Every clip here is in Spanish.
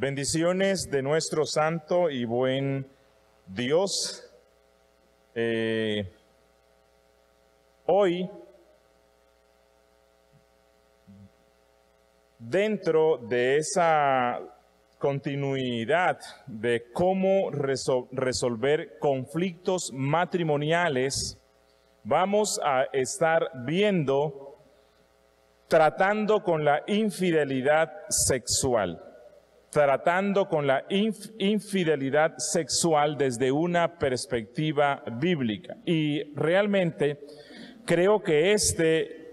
Bendiciones de nuestro santo y buen Dios. Hoy, dentro de esa continuidad de cómo resolver conflictos matrimoniales, vamos a estar tratando con la infidelidad sexual. Tratando con la infidelidad sexual desde una perspectiva bíblica. Y realmente creo que este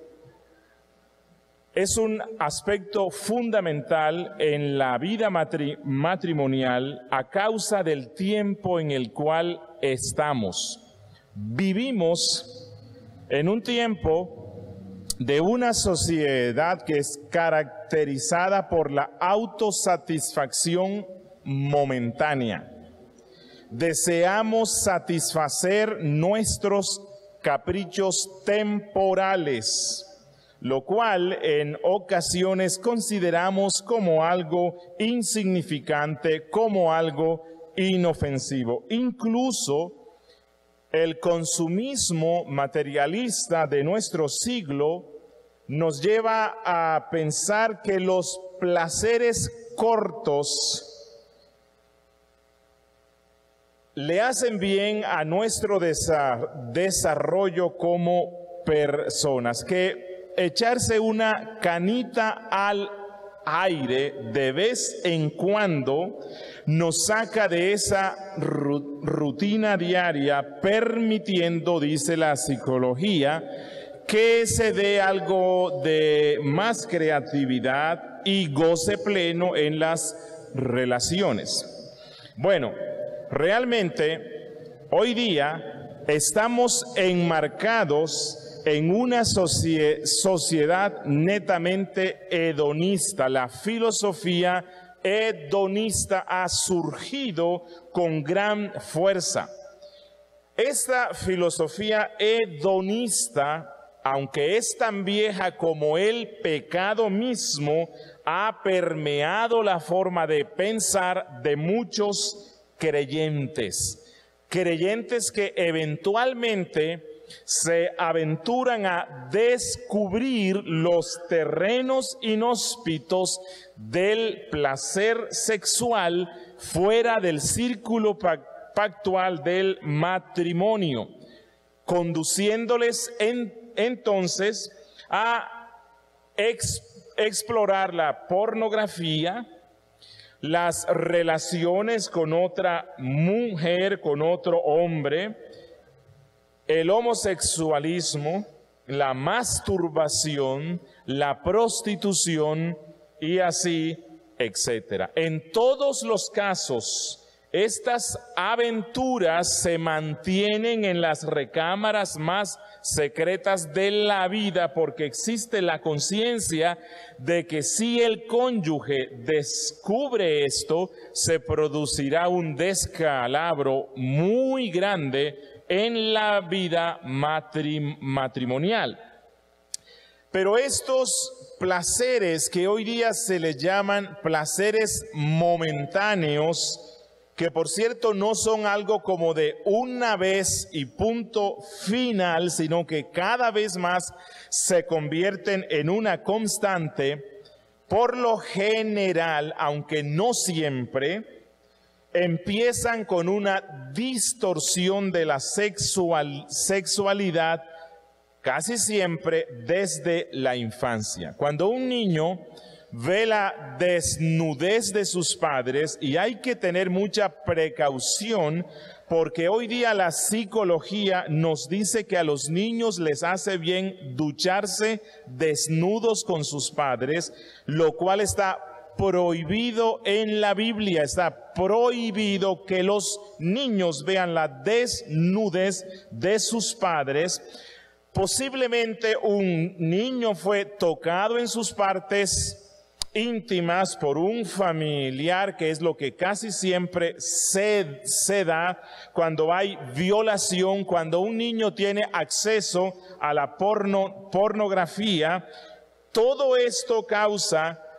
es un aspecto fundamental en la vida matrimonial a causa del tiempo en el cual estamos. Vivimos en un tiempo de una sociedad que es caracterizada por la autosatisfacción momentánea. Deseamos satisfacer nuestros caprichos temporales, lo cual en ocasiones consideramos como algo insignificante, como algo inofensivo. Incluso el consumismo materialista de nuestro siglo nos lleva a pensar que los placeres cortos le hacen bien a nuestro desarrollo como personas, que echarse una canita al aire de vez en cuando nos saca de esa rutina diaria, permitiendo, dice la psicología, que se dé algo de más creatividad y goce pleno en las relaciones. Bueno, realmente hoy día estamos enmarcados en una sociedad netamente hedonista. La filosofía hedonista ha surgido con gran fuerza. Esta filosofía hedonista, aunque es tan vieja como el pecado mismo, ha permeado la forma de pensar de muchos creyentes que eventualmente se aventuran a descubrir los terrenos inhóspitos del placer sexual fuera del círculo pactual del matrimonio, conduciéndoles entonces a explorar la pornografía, las relaciones con otra mujer, con otro hombre, el homosexualismo, la masturbación, la prostitución y así, etcétera. En todos los casos, estas aventuras se mantienen en las recámaras más secretas de la vida porque existe la conciencia de que si el cónyuge descubre esto, se producirá un descalabro muy grande en la vida matrimonial. Pero estos placeres que hoy día se les llaman placeres momentáneos, que por cierto no son algo como de una vez y punto final, sino que cada vez más se convierten en una constante, por lo general, aunque no siempre, empiezan con una distorsión de la sexualidad casi siempre desde la infancia. Cuando un niño ve la desnudez de sus padres, y hay que tener mucha precaución porque hoy día la psicología nos dice que a los niños les hace bien ducharse desnudos con sus padres, lo cual está prohibido en la Biblia. Está prohibido que los niños vean la desnudez de sus padres. Posiblemente un niño fue tocado en sus partes íntimas por un familiar, que es lo que casi siempre se da cuando hay violación, cuando un niño tiene acceso a la pornografía. Todo esto causa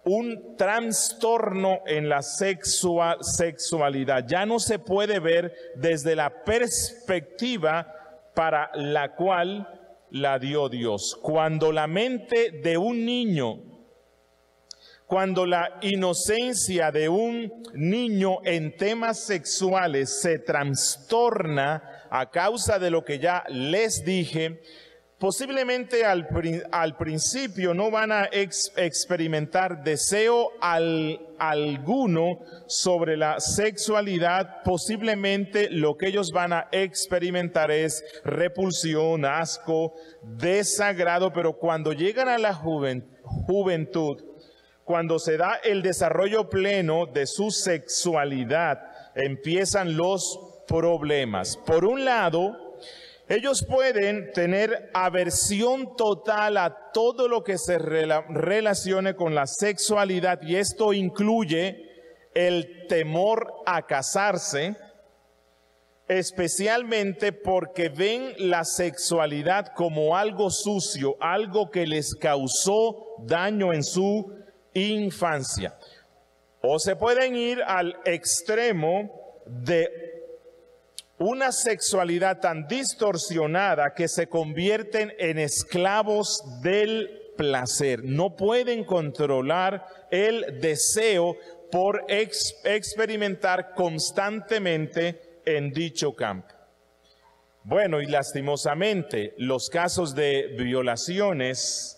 un trastorno en la sexualidad. Ya no se puede ver desde la perspectiva para la cual la dio Dios. Cuando la mente de un niño, cuando la inocencia de un niño en temas sexuales se trastorna a causa de lo que ya les dije, posiblemente al principio no van a experimentar deseo alguno sobre la sexualidad. Posiblemente lo que ellos van a experimentar es repulsión, asco, desagrado, pero cuando llegan a la juventud, cuando se da el desarrollo pleno de su sexualidad, empiezan los problemas. Por un lado, ellos pueden tener aversión total a todo lo que se relacione con la sexualidad, y esto incluye el temor a casarse, especialmente porque ven la sexualidad como algo sucio, algo que les causó daño en su infancia. O se pueden ir al extremo de una sexualidad tan distorsionada que se convierten en esclavos del placer. No pueden controlar el deseo por experimentar constantemente en dicho campo. Bueno, y lastimosamente los casos de violaciones,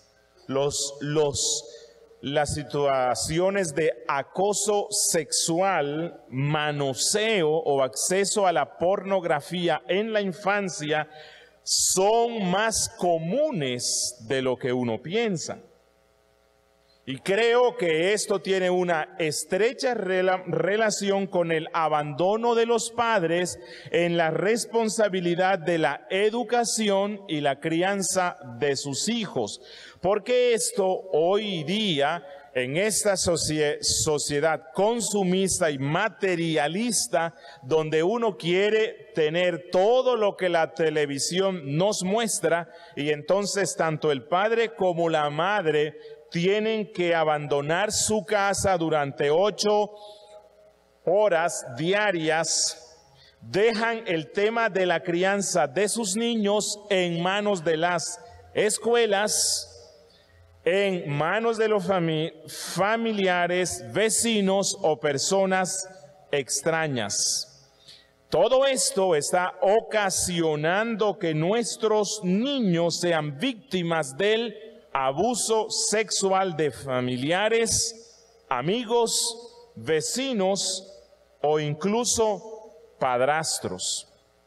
las situaciones de acoso sexual, manoseo o acceso a la pornografía en la infancia son más comunes de lo que uno piensa. Y creo que esto tiene una estrecha relación con el abandono de los padres en la responsabilidad de la educación y la crianza de sus hijos. Porque esto hoy día, en esta sociedad consumista y materialista, donde uno quiere tener todo lo que la televisión nos muestra, y entonces tanto el padre como la madre tienen que abandonar su casa durante 8 horas diarias, dejan el tema de la crianza de sus niños en manos de las escuelas, en manos de los familiares, vecinos o personas extrañas. Todo esto está ocasionando que nuestros niños sean víctimas del abuso sexual de familiares, amigos, vecinos o incluso padrastros.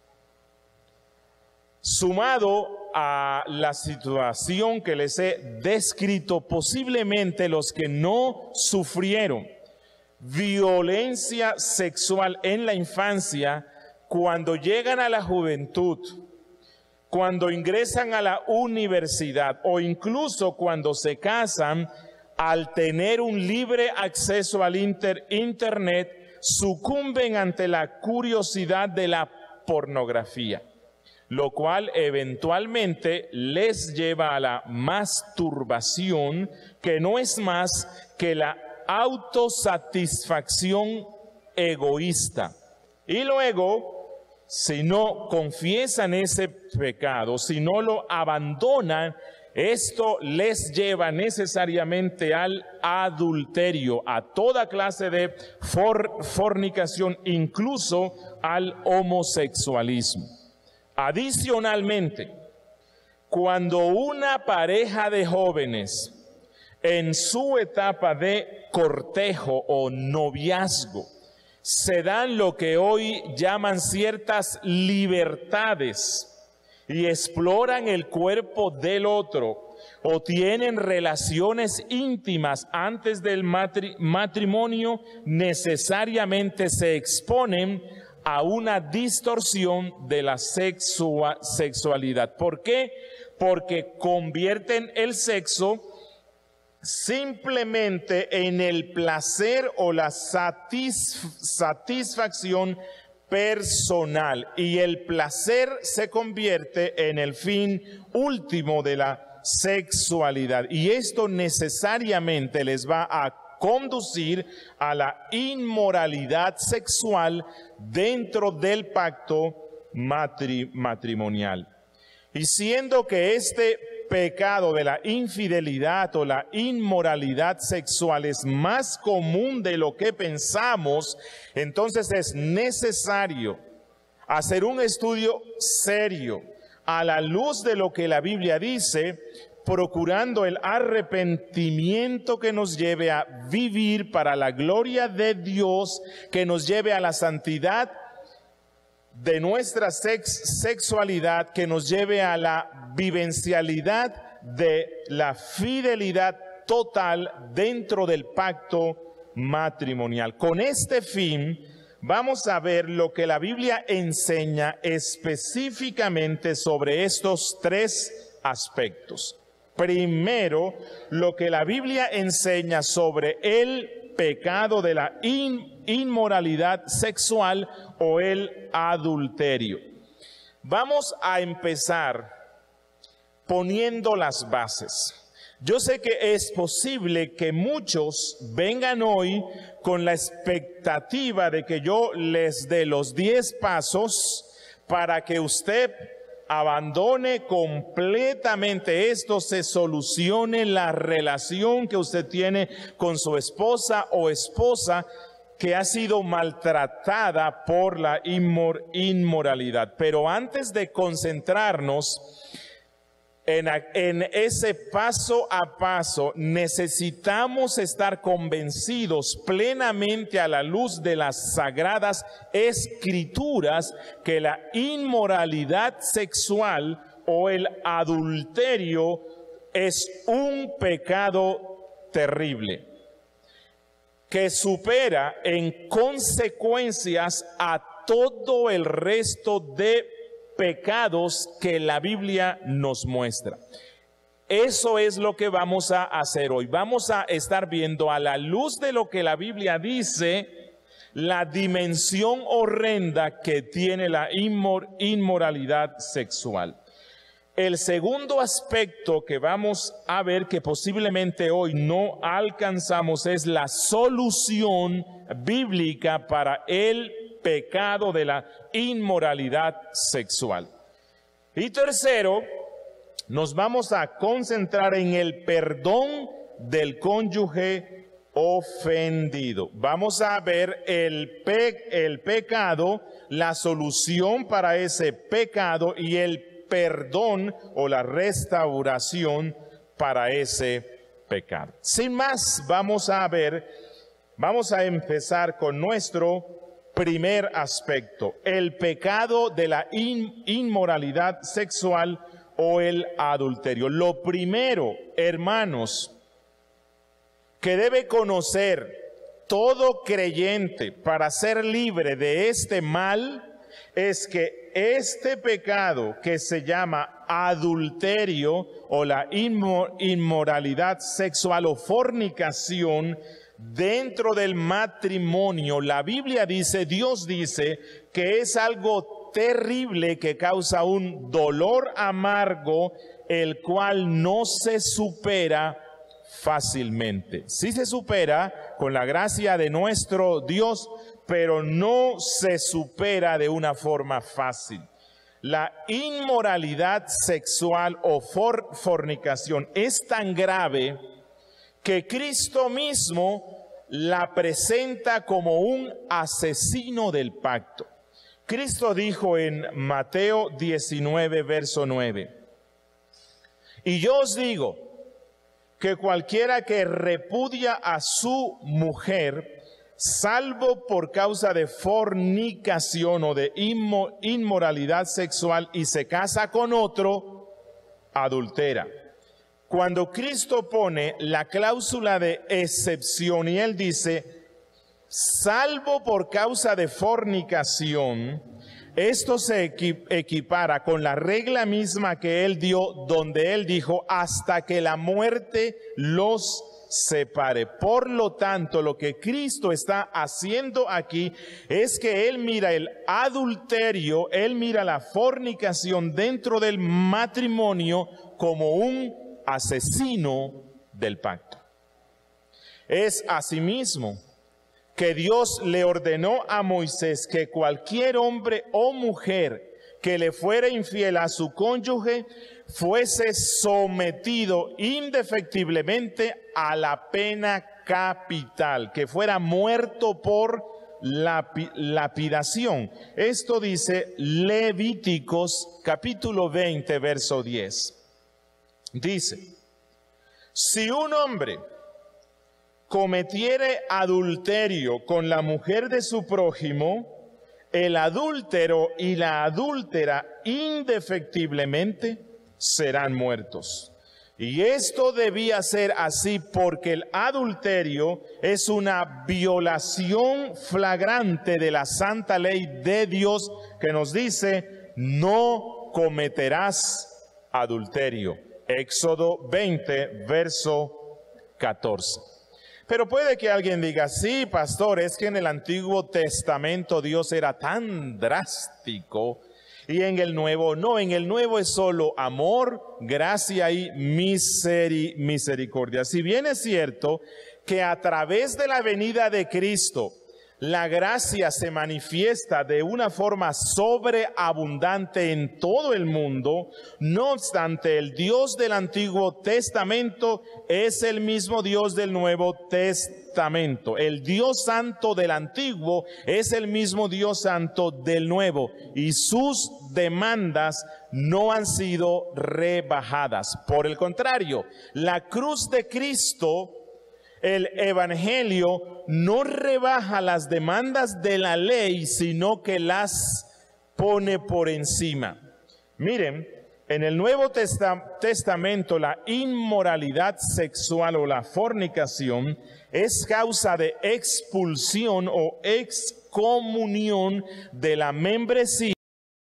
Sumado a la situación que les he descrito, posiblemente los que no sufrieron violencia sexual en la infancia, cuando llegan a la juventud, cuando ingresan a la universidad o incluso cuando se casan, al tener un libre acceso al internet, sucumben ante la curiosidad de la pornografía, lo cual eventualmente les lleva a la masturbación, que no es más que la autosatisfacción egoísta. Y luego, si no confiesan ese pecado, si no lo abandonan, esto les lleva necesariamente al adulterio, a toda clase de fornicación, incluso al homosexualismo. Adicionalmente, cuando una pareja de jóvenes en su etapa de cortejo o noviazgo se dan lo que hoy llaman ciertas libertades y exploran el cuerpo del otro o tienen relaciones íntimas antes del matrimonio, necesariamente se exponen a una distorsión de la sexualidad. ¿Por qué? Porque convierten el sexo simplemente en el placer o la satisfacción personal, y el placer se convierte en el fin último de la sexualidad, y esto necesariamente les va a conducir a la inmoralidad sexual dentro del pacto matrimonial. Y siendo que este pecado de la infidelidad o la inmoralidad sexual es más común de lo que pensamos, entonces es necesario hacer un estudio serio a la luz de lo que la Biblia dice, procurando el arrepentimiento que nos lleve a vivir para la gloria de Dios, que nos lleve a la santidad de nuestra sexualidad, que nos lleve a la vivencialidad de la fidelidad total dentro del pacto matrimonial. Con este fin, vamos a ver lo que la Biblia enseña específicamente sobre estos tres aspectos. Primero, lo que la Biblia enseña sobre el pecado de la inmoralidad sexual o el adulterio. Vamos a empezar poniendo las bases. Yo sé que es posible que muchos vengan hoy con la expectativa de que yo les dé los 10 pasos para que usted abandone completamente esto, se solucione la relación que usted tiene con su esposa o esposa que ha sido maltratada por la inmoralidad. Pero antes de concentrarnos en ese paso a paso, necesitamos estar convencidos plenamente a la luz de las sagradas escrituras que la inmoralidad sexual o el adulterio es un pecado terrible que supera en consecuencias a todo el resto de pecados que la Biblia nos muestra. Eso es lo que vamos a hacer hoy. Vamos a estar viendo a la luz de lo que la Biblia dice, la dimensión horrenda que tiene la inmoralidad sexual. El segundo aspecto que vamos a ver, que posiblemente hoy no alcanzamos, es la solución bíblica para el pecado de la inmoralidad sexual. Y tercero, nos vamos a concentrar en el perdón del cónyuge ofendido. Vamos a ver el pecado, la solución para ese pecado y el perdón o la restauración para ese pecado. Sin más, vamos a empezar con nuestro primer aspecto, el pecado de la inmoralidad sexual o el adulterio. Lo primero, hermanos, que debe conocer todo creyente para ser libre de este mal, es que este pecado que se llama adulterio o la inmoralidad sexual o fornicación dentro del matrimonio, la Biblia dice, Dios dice que es algo terrible que causa un dolor amargo, el cual no se supera fácilmente. Sí se supera con la gracia de nuestro Dios, pero no se supera de una forma fácil. La inmoralidad sexual o fornicación es tan grave que Cristo mismo la presenta como un asesino del pacto. Cristo dijo en Mateo 19, verso 9, y yo os digo que cualquiera que repudia a su mujer, salvo por causa de fornicación o de inmoralidad sexual y se casa con otro, adultera. Cuando Cristo pone la cláusula de excepción y Él dice, salvo por causa de fornicación, esto se equipara con la regla misma que Él dio, donde Él dijo, hasta que la muerte los separe. Por lo tanto, lo que Cristo está haciendo aquí es que Él mira el adulterio, Él mira la fornicación dentro del matrimonio como un asesino del pacto. Es asimismo que Dios le ordenó a Moisés que cualquier hombre o mujer que le fuera infiel a su cónyuge fuese sometido indefectiblemente a la pena capital, que fuera muerto por lapidación. Esto dice Levíticos capítulo 20, verso 10. Dice, si un hombre cometiere adulterio con la mujer de su prójimo, el adúltero y la adúltera indefectiblemente serán muertos. Y esto debía ser así porque el adulterio es una violación flagrante de la santa ley de Dios que nos dice, no cometerás adulterio. Éxodo 20, verso 14. Pero puede que alguien diga, sí, pastor, es que en el Antiguo Testamento Dios era tan drástico y en el Nuevo no. En el Nuevo es solo amor, gracia y misericordia. Si bien es cierto que a través de la venida de Cristo la gracia se manifiesta de una forma sobreabundante en todo el mundo, no obstante, el Dios del Antiguo Testamento es el mismo Dios del Nuevo Testamento. El Dios Santo del Antiguo es el mismo Dios Santo del Nuevo, y sus demandas no han sido rebajadas. Por el contrario, la cruz de Cristo, el Evangelio, no rebaja las demandas de la ley, sino que las pone por encima. Miren, en el Nuevo Testamento la inmoralidad sexual o la fornicación es causa de expulsión o excomunión de la membresía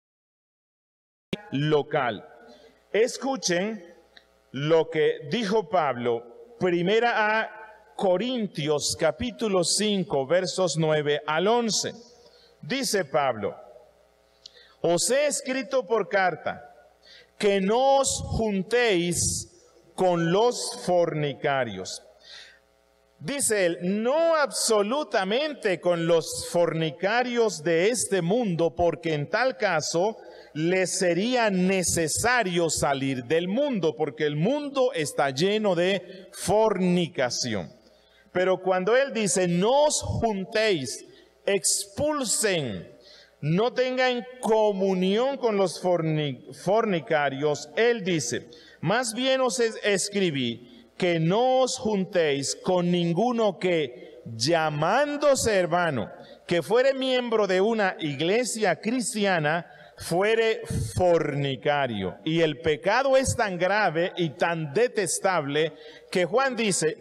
local. Escuchen lo que dijo Pablo, primera a Corintios capítulo 5 versos 9 al 11. Dice Pablo, os he escrito por carta que no os juntéis con los fornicarios. Dice él, no absolutamente con los fornicarios de este mundo, porque en tal caso les sería necesario salir del mundo, porque el mundo está lleno de fornicación. Pero cuando él dice, no os juntéis, expulsen, no tengan comunión con los fornicarios, él dice, más bien os escribí que no os juntéis con ninguno que, llamándose hermano, que fuere miembro de una iglesia cristiana, fuere fornicario. Y el pecado es tan grave y tan detestable que Juan dice,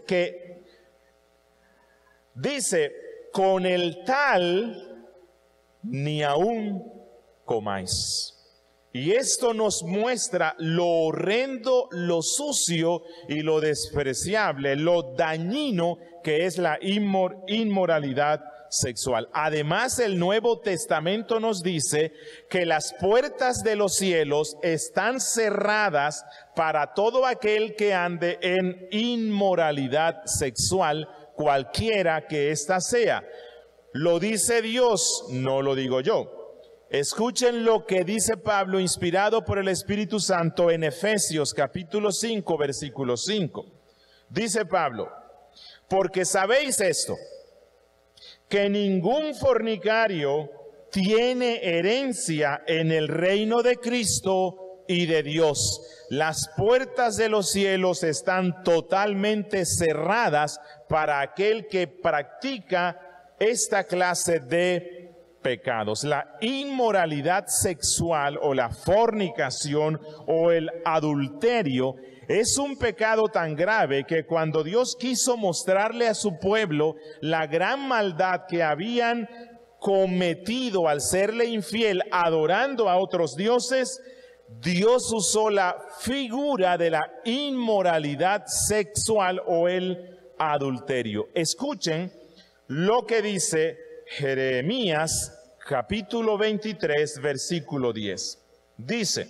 con el tal ni aún comáis. Y esto nos muestra lo horrendo, lo sucio y lo despreciable, lo dañino que es la inmoralidad sexual. Además, el Nuevo Testamento nos dice que las puertas de los cielos están cerradas para todo aquel que ande en inmoralidad sexual, cualquiera que ésta sea. Lo dice Dios, no lo digo yo. Escuchen lo que dice Pablo, inspirado por el Espíritu Santo, en Efesios capítulo 5, versículo 5. Dice Pablo, porque sabéis esto, que ningún fornicario tiene herencia en el reino de Cristo y de Dios. Las puertas de los cielos están totalmente cerradas para aquel que practica esta clase de pecados. La inmoralidad sexual o la fornicación o el adulterio es un pecado tan grave que cuando Dios quiso mostrarle a su pueblo la gran maldad que habían cometido al serle infiel adorando a otros dioses, Dios usó la figura de la inmoralidad sexual o el adulterio. Escuchen lo que dice Jeremías capítulo 23, versículo 10. Dice,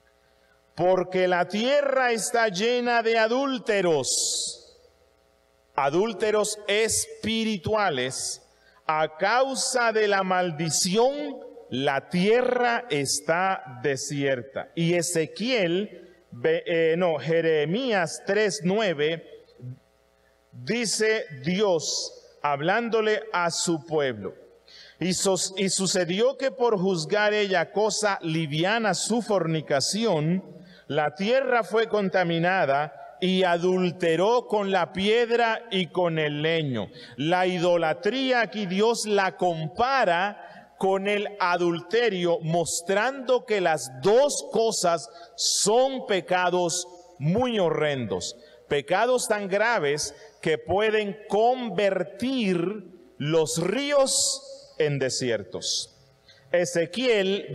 porque la tierra está llena de adúlteros. adúlteros espirituales, a causa de la maldición, la tierra está desierta. Y Jeremías 3:9, dice Dios, hablándole a su pueblo. Y sucedió que por juzgar ella cosa liviana su fornicación, la tierra fue contaminada y adulteró con la piedra y con el leño. La idolatría aquí Dios la compara con el adulterio, mostrando que las dos cosas son pecados muy horrendos, pecados tan graves que pueden convertir los ríos en desiertos. Ezequiel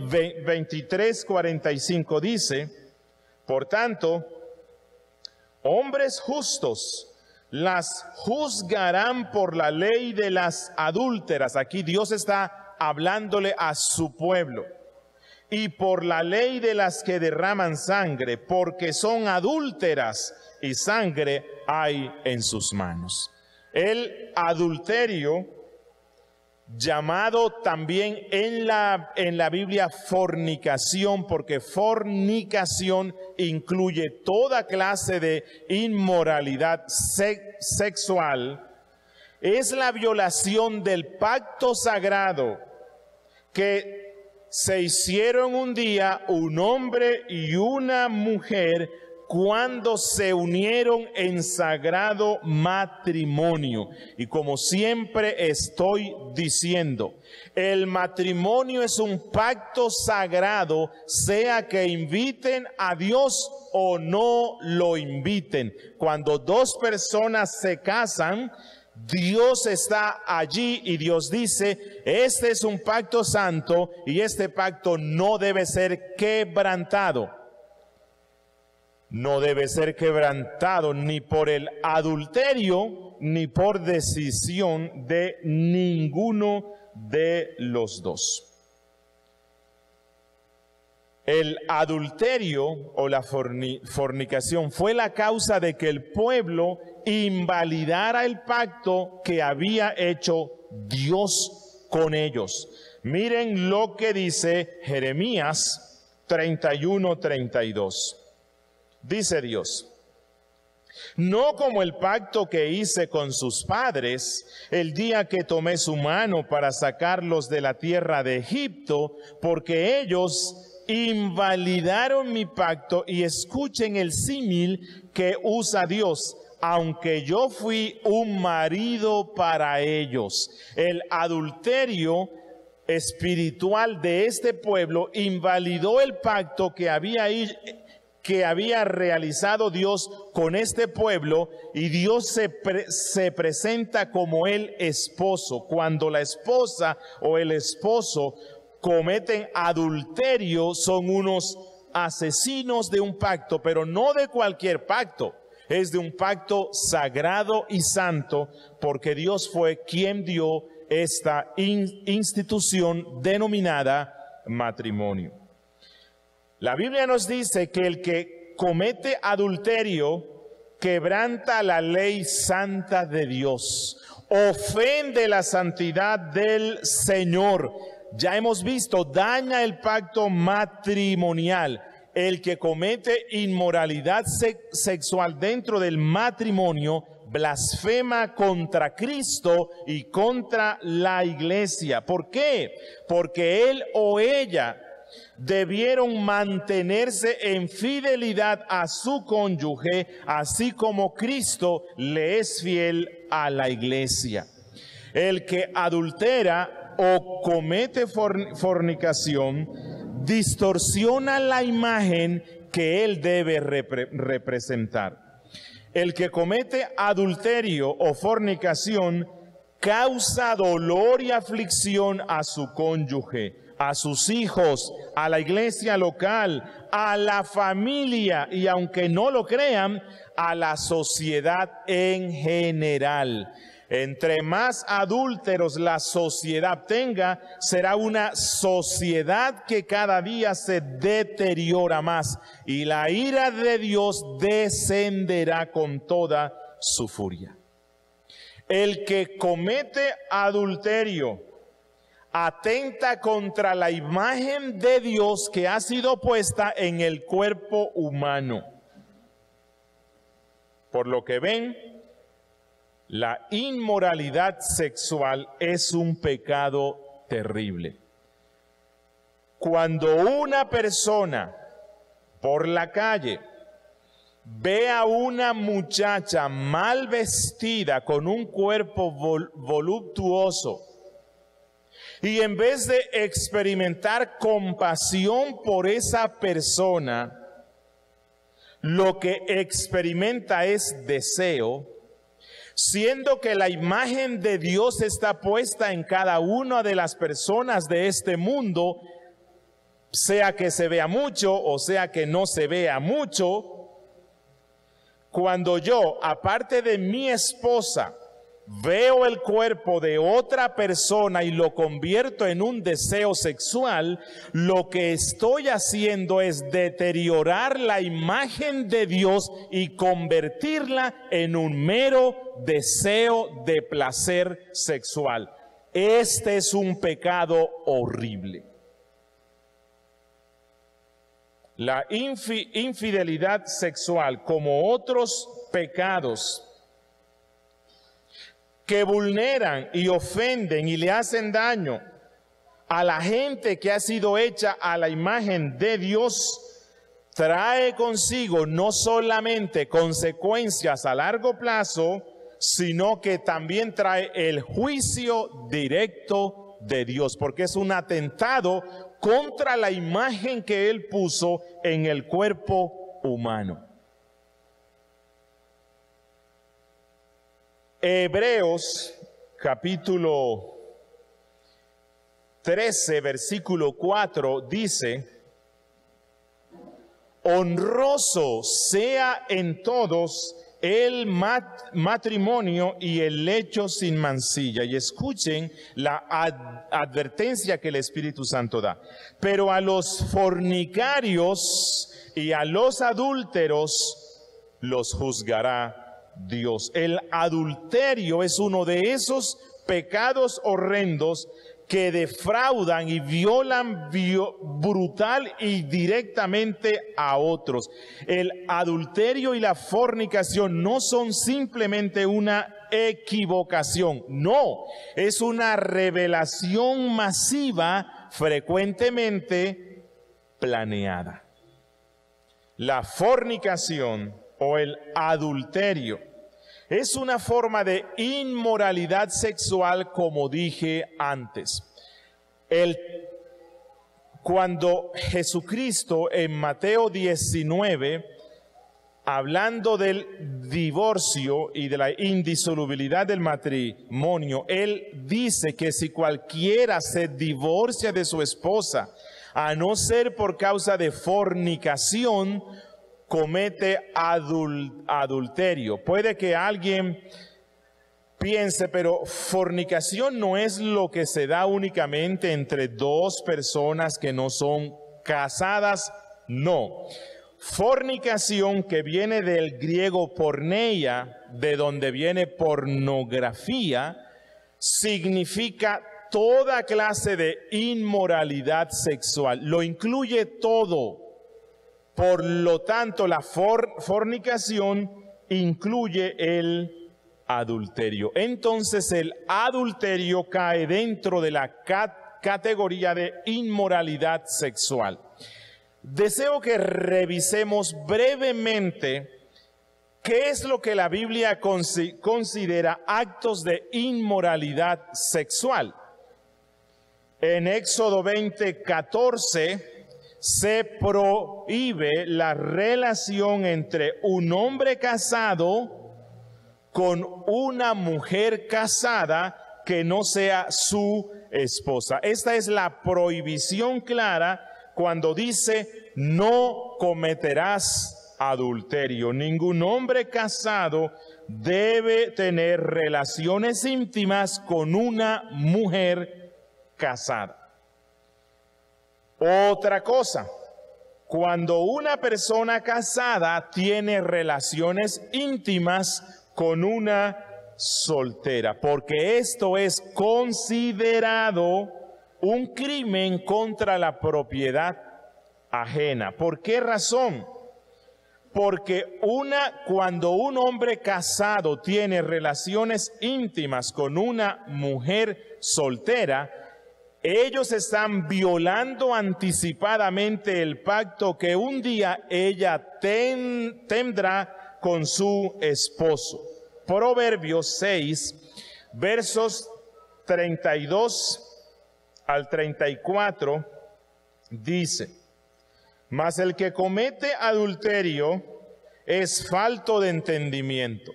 23:45 dice, por tanto, hombres justos las juzgarán por la ley de las adúlteras. Aquí Dios está hablándole a su pueblo. Y por la ley de las que derraman sangre, porque son adúlteras y sangre hay en sus manos. El adulterio, llamado también en la Biblia fornicación, porque fornicación incluye toda clase de inmoralidad sexual, es la violación del pacto sagrado que se hicieron un día un hombre y una mujer cuando se unieron en sagrado matrimonio. Y como siempre estoy diciendo, el matrimonio es un pacto sagrado, sea que inviten a Dios o no lo inviten. Cuando dos personas se casan, Dios está allí y Dios dice, este es un pacto santo y este pacto no debe ser quebrantado. No debe ser quebrantado ni por el adulterio ni por decisión de ninguno de los dos. El adulterio o la fornicación fue la causa de que el pueblo invalidara el pacto que había hecho Dios con ellos. Miren lo que dice Jeremías 31:32. Dice Dios, no como el pacto que hice con sus padres el día que tomé su mano para sacarlos de la tierra de Egipto, porque ellos invalidaron mi pacto. Y escuchen el símil que usa Dios, aunque yo fui un marido para ellos. El adulterio espiritual de este pueblo invalidó el pacto que había realizado Dios con este pueblo, y Dios se presenta como el esposo. Cuando la esposa o el esposo cometen adulterio, son unos asesinos de un pacto, pero no de cualquier pacto, es de un pacto sagrado y santo, porque Dios fue quien dio esta institución denominada matrimonio. La Biblia nos dice que el que comete adulterio quebranta la ley santa de Dios, ofende la santidad del Señor. Ya hemos visto, daña el pacto matrimonial. El que comete inmoralidad sexual dentro del matrimonio blasfema contra Cristo y contra la iglesia. ¿Por qué? Porque él o ella debieron mantenerse en fidelidad a su cónyuge, así como Cristo le es fiel a la iglesia. El que adultera o comete fornicación distorsiona la imagen que él debe representar. El que comete adulterio o fornicación causa dolor y aflicción a su cónyuge, a sus hijos, a la iglesia local, a la familia y, aunque no lo crean, a la sociedad en general. Entre más adúlteros la sociedad tenga, será una sociedad que cada día se deteriora más, y la ira de Dios descenderá con toda su furia. El que comete adulterio atenta contra la imagen de Dios que ha sido puesta en el cuerpo humano. Por lo que ven, la inmoralidad sexual es un pecado terrible. Cuando una persona por la calle ve a una muchacha mal vestida con un cuerpo voluptuoso y en vez de experimentar compasión por esa persona, lo que experimenta es deseo, siendo que la imagen de Dios está puesta en cada una de las personas de este mundo, sea que se vea mucho o sea que no se vea mucho. Cuando yo, aparte de mi esposa, veo el cuerpo de otra persona y lo convierto en un deseo sexual, lo que estoy haciendo es deteriorar la imagen de Dios y convertirla en un mero deseo de placer sexual. Este es un pecado horrible. La infidelidad sexual, como otros pecados que vulneran y ofenden y le hacen daño a la gente que ha sido hecha a la imagen de Dios, trae consigo no solamente consecuencias a largo plazo, sino que también trae el juicio directo de Dios, porque es un atentado contra la imagen que Él puso en el cuerpo humano. Hebreos capítulo 13, versículo 4 dice: honroso sea en todos el matrimonio y el lecho sin mancilla. Y escuchen la advertencia que el Espíritu Santo da. Pero a los fornicarios y a los adúlteros los juzgará Dios. El adulterio es uno de esos pecados horrendos que defraudan y violan brutal y directamente a otros. El adulterio y la fornicación no son simplemente una equivocación, no, es una revelación masiva, frecuentemente planeada. La fornicación o el adulterio es una forma de inmoralidad sexual, como dije antes. Cuando Jesucristo en Mateo 19, hablando del divorcio y de la indisolubilidad del matrimonio, Él dice que si cualquiera se divorcia de su esposa, a no ser por causa de fornicación, comete adulterio. Puede que alguien piense, pero fornicación no es lo que se da únicamente entre dos personas que no son casadas. No. Fornicación, que viene del griego porneia, de donde viene pornografía, significa toda clase de inmoralidad sexual. Lo incluye todo. Por lo tanto, la fornicación incluye el adulterio. Entonces, el adulterio cae dentro de la categoría de inmoralidad sexual. Deseo que revisemos brevemente qué es lo que la Biblia considera actos de inmoralidad sexual. En Éxodo 20:14 se prohíbe la relación entre un hombre casado con una mujer casada que no sea su esposa. Esta es la prohibición clara cuando dice: no cometerás adulterio. Ningún hombre casado debe tener relaciones íntimas con una mujer casada. Otra cosa, cuando una persona casada tiene relaciones íntimas con una soltera, porque esto es considerado un crimen contra la propiedad ajena. ¿Por qué razón? Porque cuando un hombre casado tiene relaciones íntimas con una mujer soltera, ellos están violando anticipadamente el pacto que un día ella tendrá con su esposo. Proverbios 6, versos 32 al 34, dice: mas el que comete adulterio es falto de entendimiento.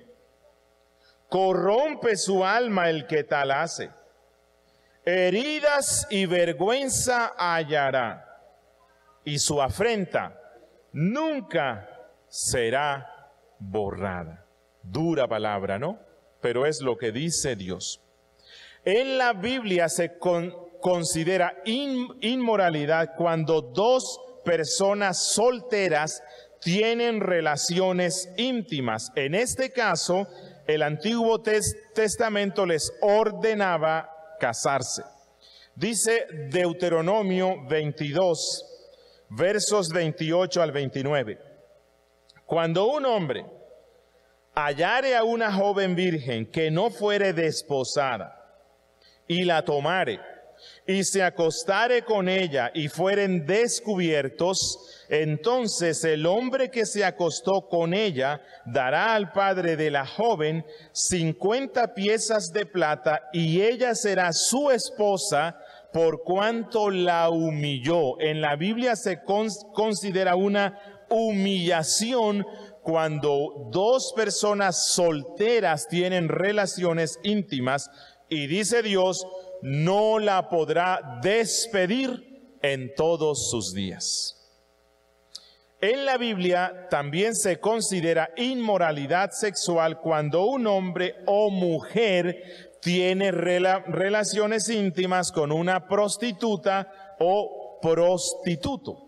Corrompe su alma el que tal hace. Heridas y vergüenza hallará, y su afrenta nunca será borrada. Dura palabra, ¿no? Pero es lo que dice Dios. En la Biblia se considera inmoralidad cuando dos personas solteras tienen relaciones íntimas. En este caso, el Antiguo Testamento les ordenaba casarse. Dice Deuteronomio 22, versos 28 al 29. Cuando un hombre hallare a una joven virgen que no fuere desposada y la tomare y se acostare con ella y fueren descubiertos, entonces el hombre que se acostó con ella dará al padre de la joven 50 piezas de plata y ella será su esposa por cuanto la humilló. En la Biblia se considera una humillación cuando dos personas solteras tienen relaciones íntimas y dice Dios, no la podrá despedir en todos sus días. En la Biblia también se considera inmoralidad sexual cuando un hombre o mujer tiene relaciones íntimas con una prostituta o prostituto.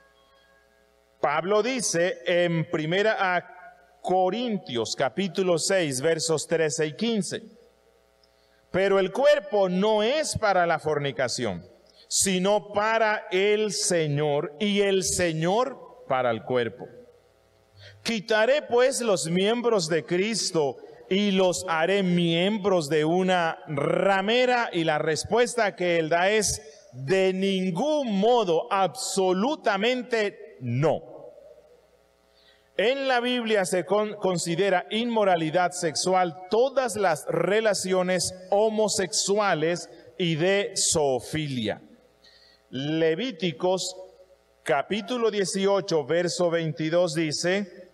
Pablo dice en 1 Corintios capítulo 6 versos 13 y 15, pero el cuerpo no es para la fornicación, sino para el Señor, y el Señor para el cuerpo. Quitaré pues los miembros de Cristo y los haré miembros de una ramera, y la respuesta que él da es de ningún modo, absolutamente no. En la Biblia se considera inmoralidad sexual todas las relaciones homosexuales y de zoofilia. Levíticos capítulo 18, verso 22 dice: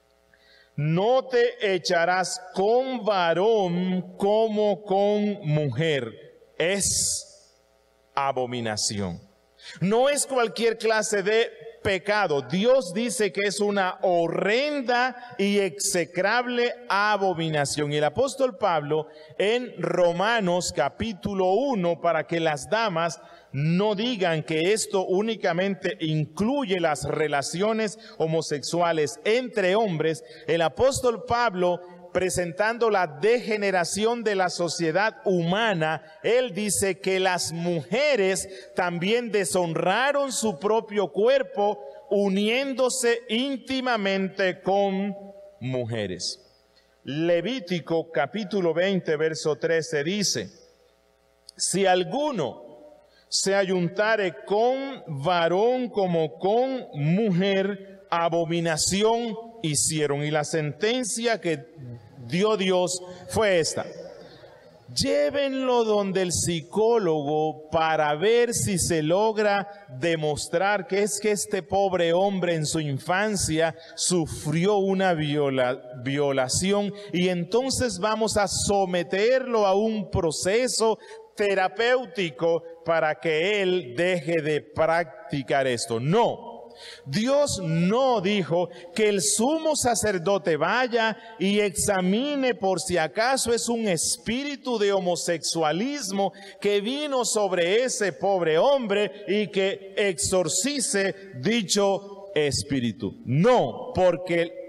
no te echarás con varón como con mujer. Es abominación. No es cualquier clase de pecado. Dios dice que es una horrenda y execrable abominación. Y el apóstol Pablo en Romanos capítulo 1, para que las damas no digan que esto únicamente incluye las relaciones homosexuales entre hombres, el apóstol Pablo, presentando la degeneración de la sociedad humana, él dice que las mujeres también deshonraron su propio cuerpo uniéndose íntimamente con mujeres. Levítico capítulo 20, verso 13 dice: si alguno se ayuntare con varón como con mujer, abominación hicieron. Y la sentencia que dio Dios fue esta: llévenlo donde el psicólogo para ver si se logra demostrar que es que este pobre hombre en su infancia sufrió una violación, y entonces vamos a someterlo a un proceso terapéutico para que él deje de practicar esto. No. Dios no dijo que el sumo sacerdote vaya y examine por si acaso es un espíritu de homosexualismo que vino sobre ese pobre hombre y que exorcice dicho espíritu. No, porque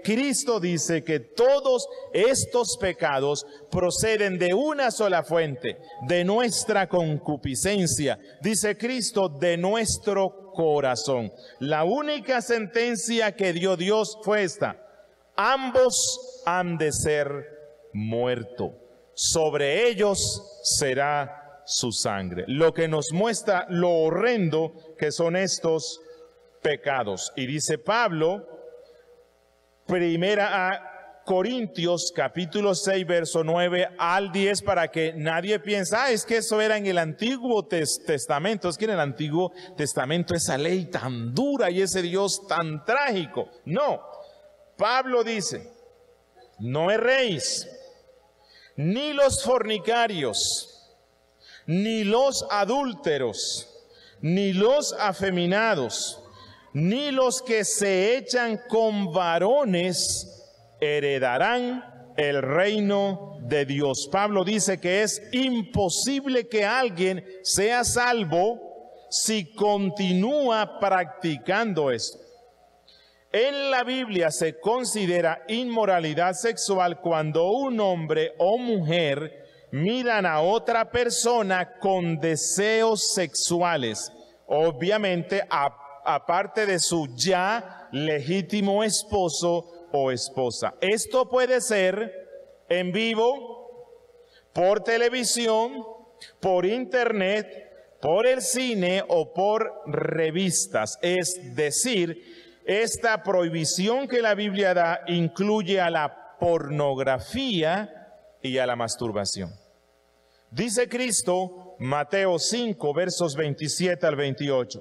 Cristo dice que todos estos pecados proceden de una sola fuente, de nuestra concupiscencia. Dice Cristo, de nuestro corazón. La única sentencia que dio Dios fue esta: ambos han de ser muertos. Sobre ellos será su sangre. Lo que nos muestra lo horrendo que son estos pecados. Y dice Pablo, primera a Corintios, capítulo 6, verso 9 al 10, para que nadie piense, es que eso era en el Antiguo Testamento. Es que en el Antiguo Testamento esa ley tan dura y ese Dios tan trágico. No, Pablo dice, no erréis, ni los fornicarios, ni los adúlteros, ni los afeminados, ni los que se echan con varones heredarán el reino de Dios. Pablo dice que es imposible que alguien sea salvo si continúa practicando esto. En la Biblia se considera inmoralidad sexual cuando un hombre o mujer miran a otra persona con deseos sexuales, obviamente aparte de su ya legítimo esposo o esposa. Esto puede ser en vivo, por televisión, por internet, por el cine o por revistas. Es decir, esta prohibición que la Biblia da incluye a la pornografía y a la masturbación. Dice Cristo, Mateo 5, versos 27 al 28.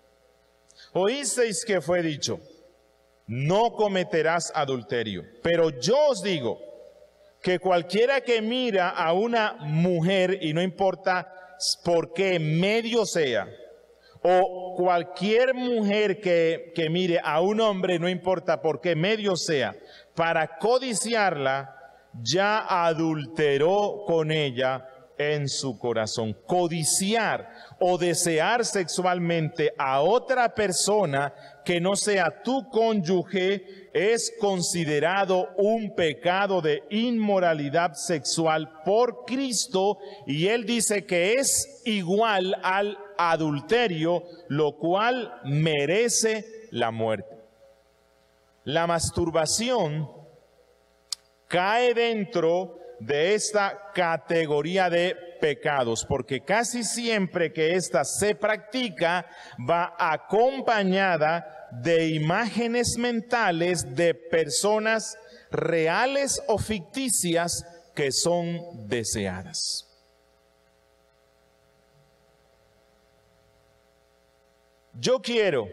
Oísteis que fue dicho, no cometerás adulterio. Pero yo os digo que cualquiera que mira a una mujer, y no importa por qué medio sea, o cualquier mujer que mire a un hombre, no importa por qué medio sea, para codiciarla, ya adulteró con ella en su corazón. Codiciar o desear sexualmente a otra persona que no sea tu cónyuge es considerado un pecado de inmoralidad sexual por Cristo, y Él dice que es igual al adulterio, lo cual merece la muerte. La masturbación cae dentro de esta categoría de pecados, porque casi siempre que ésta se practica va acompañada de imágenes mentales de personas reales o ficticias que son deseadas. Yo quiero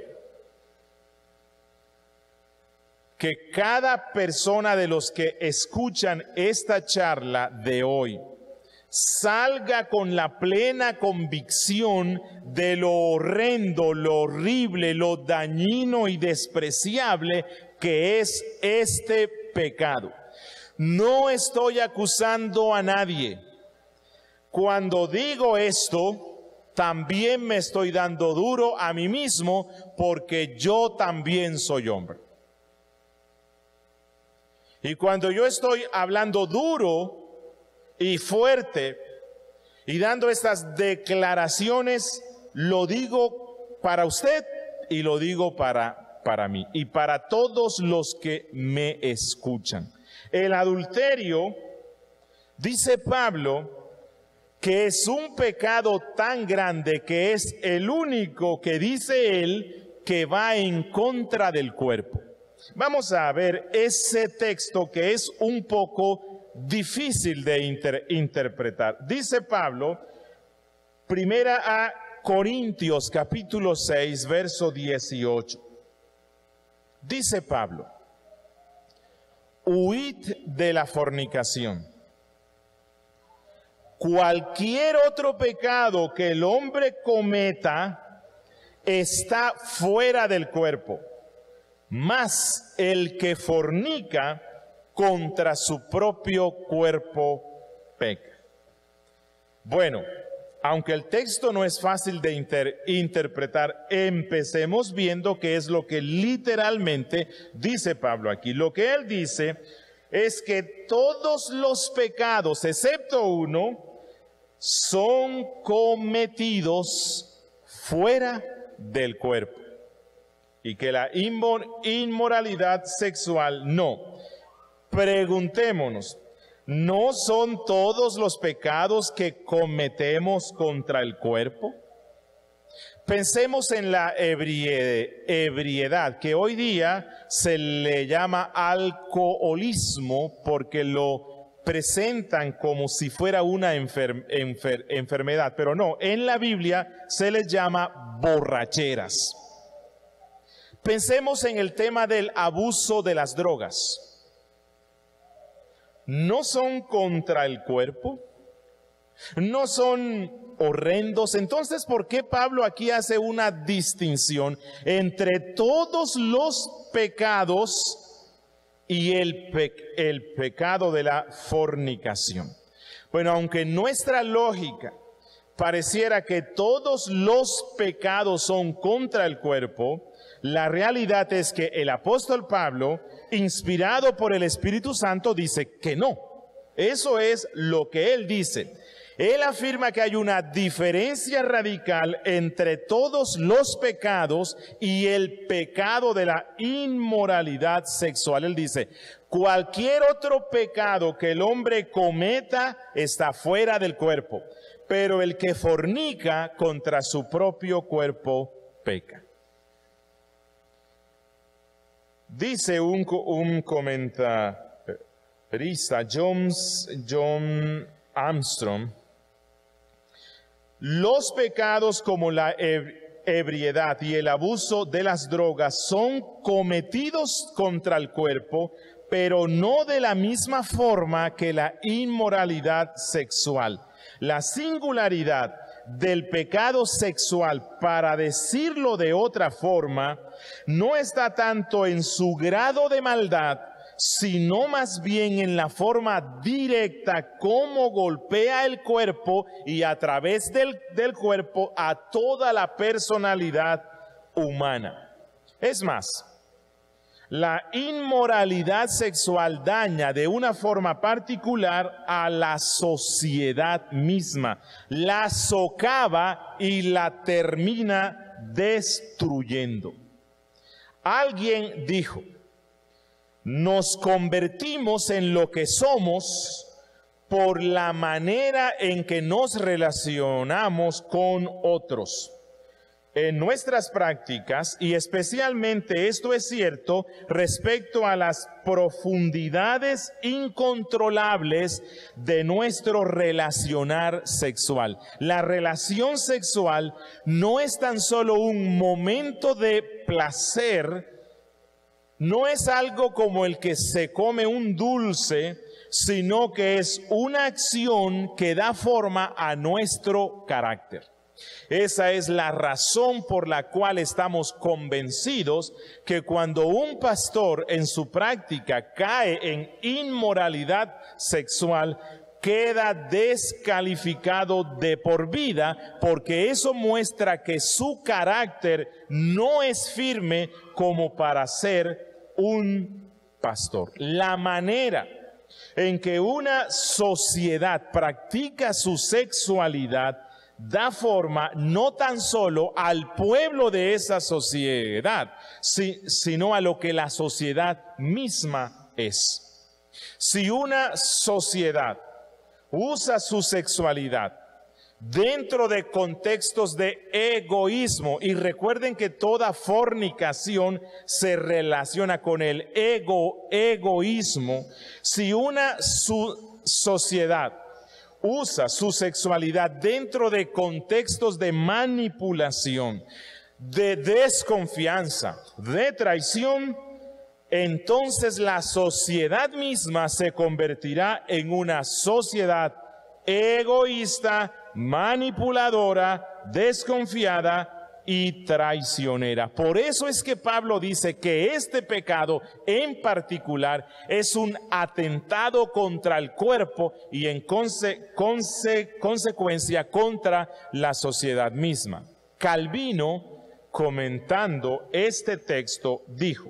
que cada persona de los que escuchan esta charla de hoy salga con la plena convicción de lo horrendo, lo horrible, lo dañino y despreciable que es este pecado. No estoy acusando a nadie. Cuando digo esto, también me estoy dando duro a mí mismo, porque yo también soy hombre. Y cuando yo estoy hablando duro y fuerte y dando estas declaraciones, lo digo para usted y lo digo para mí y para todos los que me escuchan. El adulterio, dice Pablo, que es un pecado tan grande que es el único que dice él que va en contra del cuerpo. Vamos a ver ese texto que es un poco difícil de interpretar. Dice Pablo, primera a Corintios capítulo 6, verso 18. Dice Pablo, huid de la fornicación. Cualquier otro pecado que el hombre cometa está fuera del cuerpo, mas el que fornica contra su propio cuerpo peca. Bueno, Aunque el texto no es fácil de interpretar, empecemos viendo qué es lo que literalmente dice Pablo aquí. Lo que él dice es que todos los pecados, excepto uno, son cometidos fuera del cuerpo. Y que la inmoralidad sexual no. Preguntémonos, ¿no son todos los pecados que cometemos contra el cuerpo? Pensemos en la ebriedad, que hoy día se le llama alcoholismo porque lo presentan como si fuera una enfermedad, pero no, en la Biblia se les llama borracheras. Pensemos en el tema del abuso de las drogas. ¿No son contra el cuerpo? ¿No son horrendos? Entonces, ¿por qué Pablo aquí hace una distinción entre todos los pecados y el pecado de la fornicación? Bueno, aunque nuestra lógica pareciera que todos los pecados son contra el cuerpo, la realidad es que el apóstol Pablo, inspirado por el Espíritu Santo, dice que no. Eso es lo que él dice. Él afirma que hay una diferencia radical entre todos los pecados y el pecado de la inmoralidad sexual. Él dice, cualquier otro pecado que el hombre cometa está fuera del cuerpo, pero el que fornica contra su propio cuerpo peca. Dice un comentarista, John Armstrong, los pecados como la ebriedad y el abuso de las drogas son cometidos contra el cuerpo, pero no de la misma forma que la inmoralidad sexual. La singularidad del pecado sexual, para decirlo de otra forma, no está tanto en su grado de maldad, sino más bien en la forma directa como golpea el cuerpo y a través del cuerpo a toda la personalidad humana. Es más, la inmoralidad sexual daña de una forma particular a la sociedad misma, la socava y la termina destruyendo. Alguien dijo, nos convertimos en lo que somos por la manera en que nos relacionamos con otros. En nuestras prácticas, y especialmente esto es cierto respecto a las profundidades incontrolables de nuestro relacionar sexual. La relación sexual no es tan solo un momento de placer, no es algo como el que se come un dulce, sino que es una acción que da forma a nuestro carácter. Esa es la razón por la cual estamos convencidos que cuando un pastor en su práctica cae en inmoralidad sexual, queda descalificado de por vida, porque eso muestra que su carácter no es firme como para ser un pastor. La manera en que una sociedad practica su sexualidad da forma no tan solo al pueblo de esa sociedad, sino a lo que la sociedad misma es. Si una sociedad usa su sexualidad dentro de contextos de egoísmo, y recuerden que toda fornicación se relaciona con el egoísmo, si una sociedad usa su sexualidad dentro de contextos de manipulación, de desconfianza, de traición, entonces la sociedad misma se convertirá en una sociedad egoísta, manipuladora, desconfiada y traicionera. Por eso es que Pablo dice que este pecado en particular es un atentado contra el cuerpo y en consecuencia contra la sociedad misma. Calvino, comentando este texto, dijo: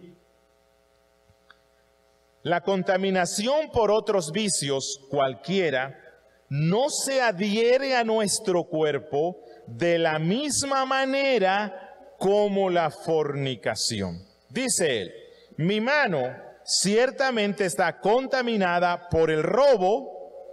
la contaminación por otros vicios cualquiera no se adhiere a nuestro cuerpo de la misma manera como la fornicación. Dice él: mi mano ciertamente está contaminada por el robo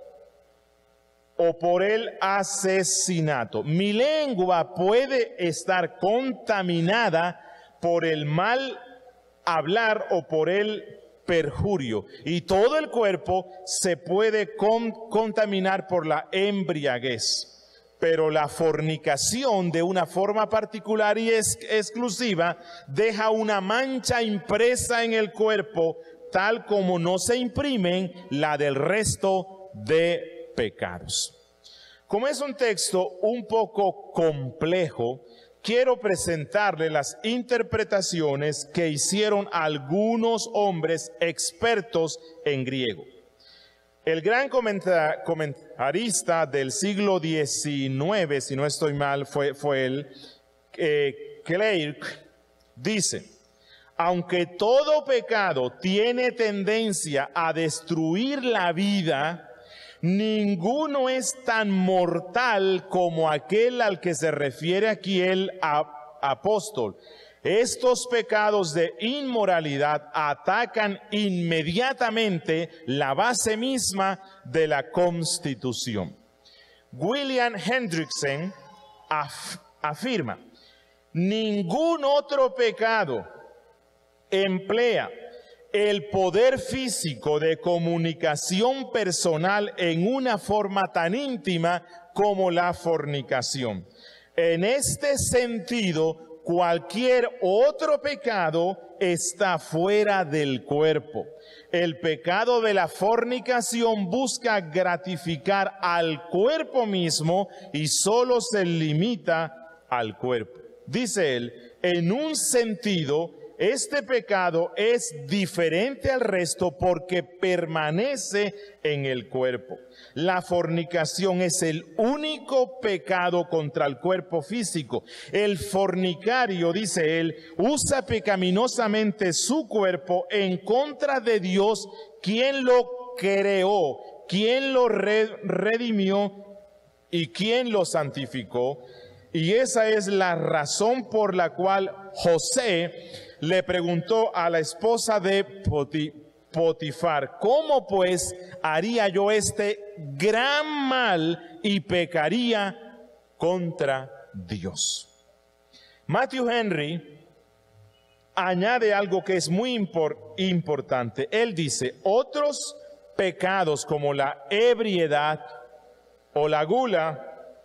o por el asesinato. Mi lengua puede estar contaminada por el mal hablar o por el perjurio. Y todo el cuerpo se puede contaminar por la embriaguez. Pero la fornicación, de una forma particular y exclusiva, deja una mancha impresa en el cuerpo, tal como no se imprimen la del resto de pecados. Como es un texto un poco complejo, quiero presentarle las interpretaciones que hicieron algunos hombres expertos en griego. El gran comentarista del siglo XIX, si no estoy mal, fue él, Clarke, dice: aunque todo pecado tiene tendencia a destruir la vida, ninguno es tan mortal como aquel al que se refiere aquí el apóstol. Estos pecados de inmoralidad atacan inmediatamente la base misma de la Constitución. William Hendrickson afirma: ningún otro pecado emplea el poder físico de comunicación personal en una forma tan íntima como la fornicación. En este sentido, cualquier otro pecado está fuera del cuerpo. El pecado de la fornicación busca gratificar al cuerpo mismo y solo se limita al cuerpo. Dice él: en un sentido, este pecado es diferente al resto porque permanece en el cuerpo. La fornicación es el único pecado contra el cuerpo físico. El fornicario, dice él, usa pecaminosamente su cuerpo en contra de Dios, quien lo creó, quien lo redimió y quien lo santificó. Y esa es la razón por la cual José le preguntó a la esposa de Potifar: ¿cómo pues haría yo este gran mal y pecaría contra Dios? Matthew Henry añade algo que es muy importante. Él dice: otros pecados como la ebriedad o la gula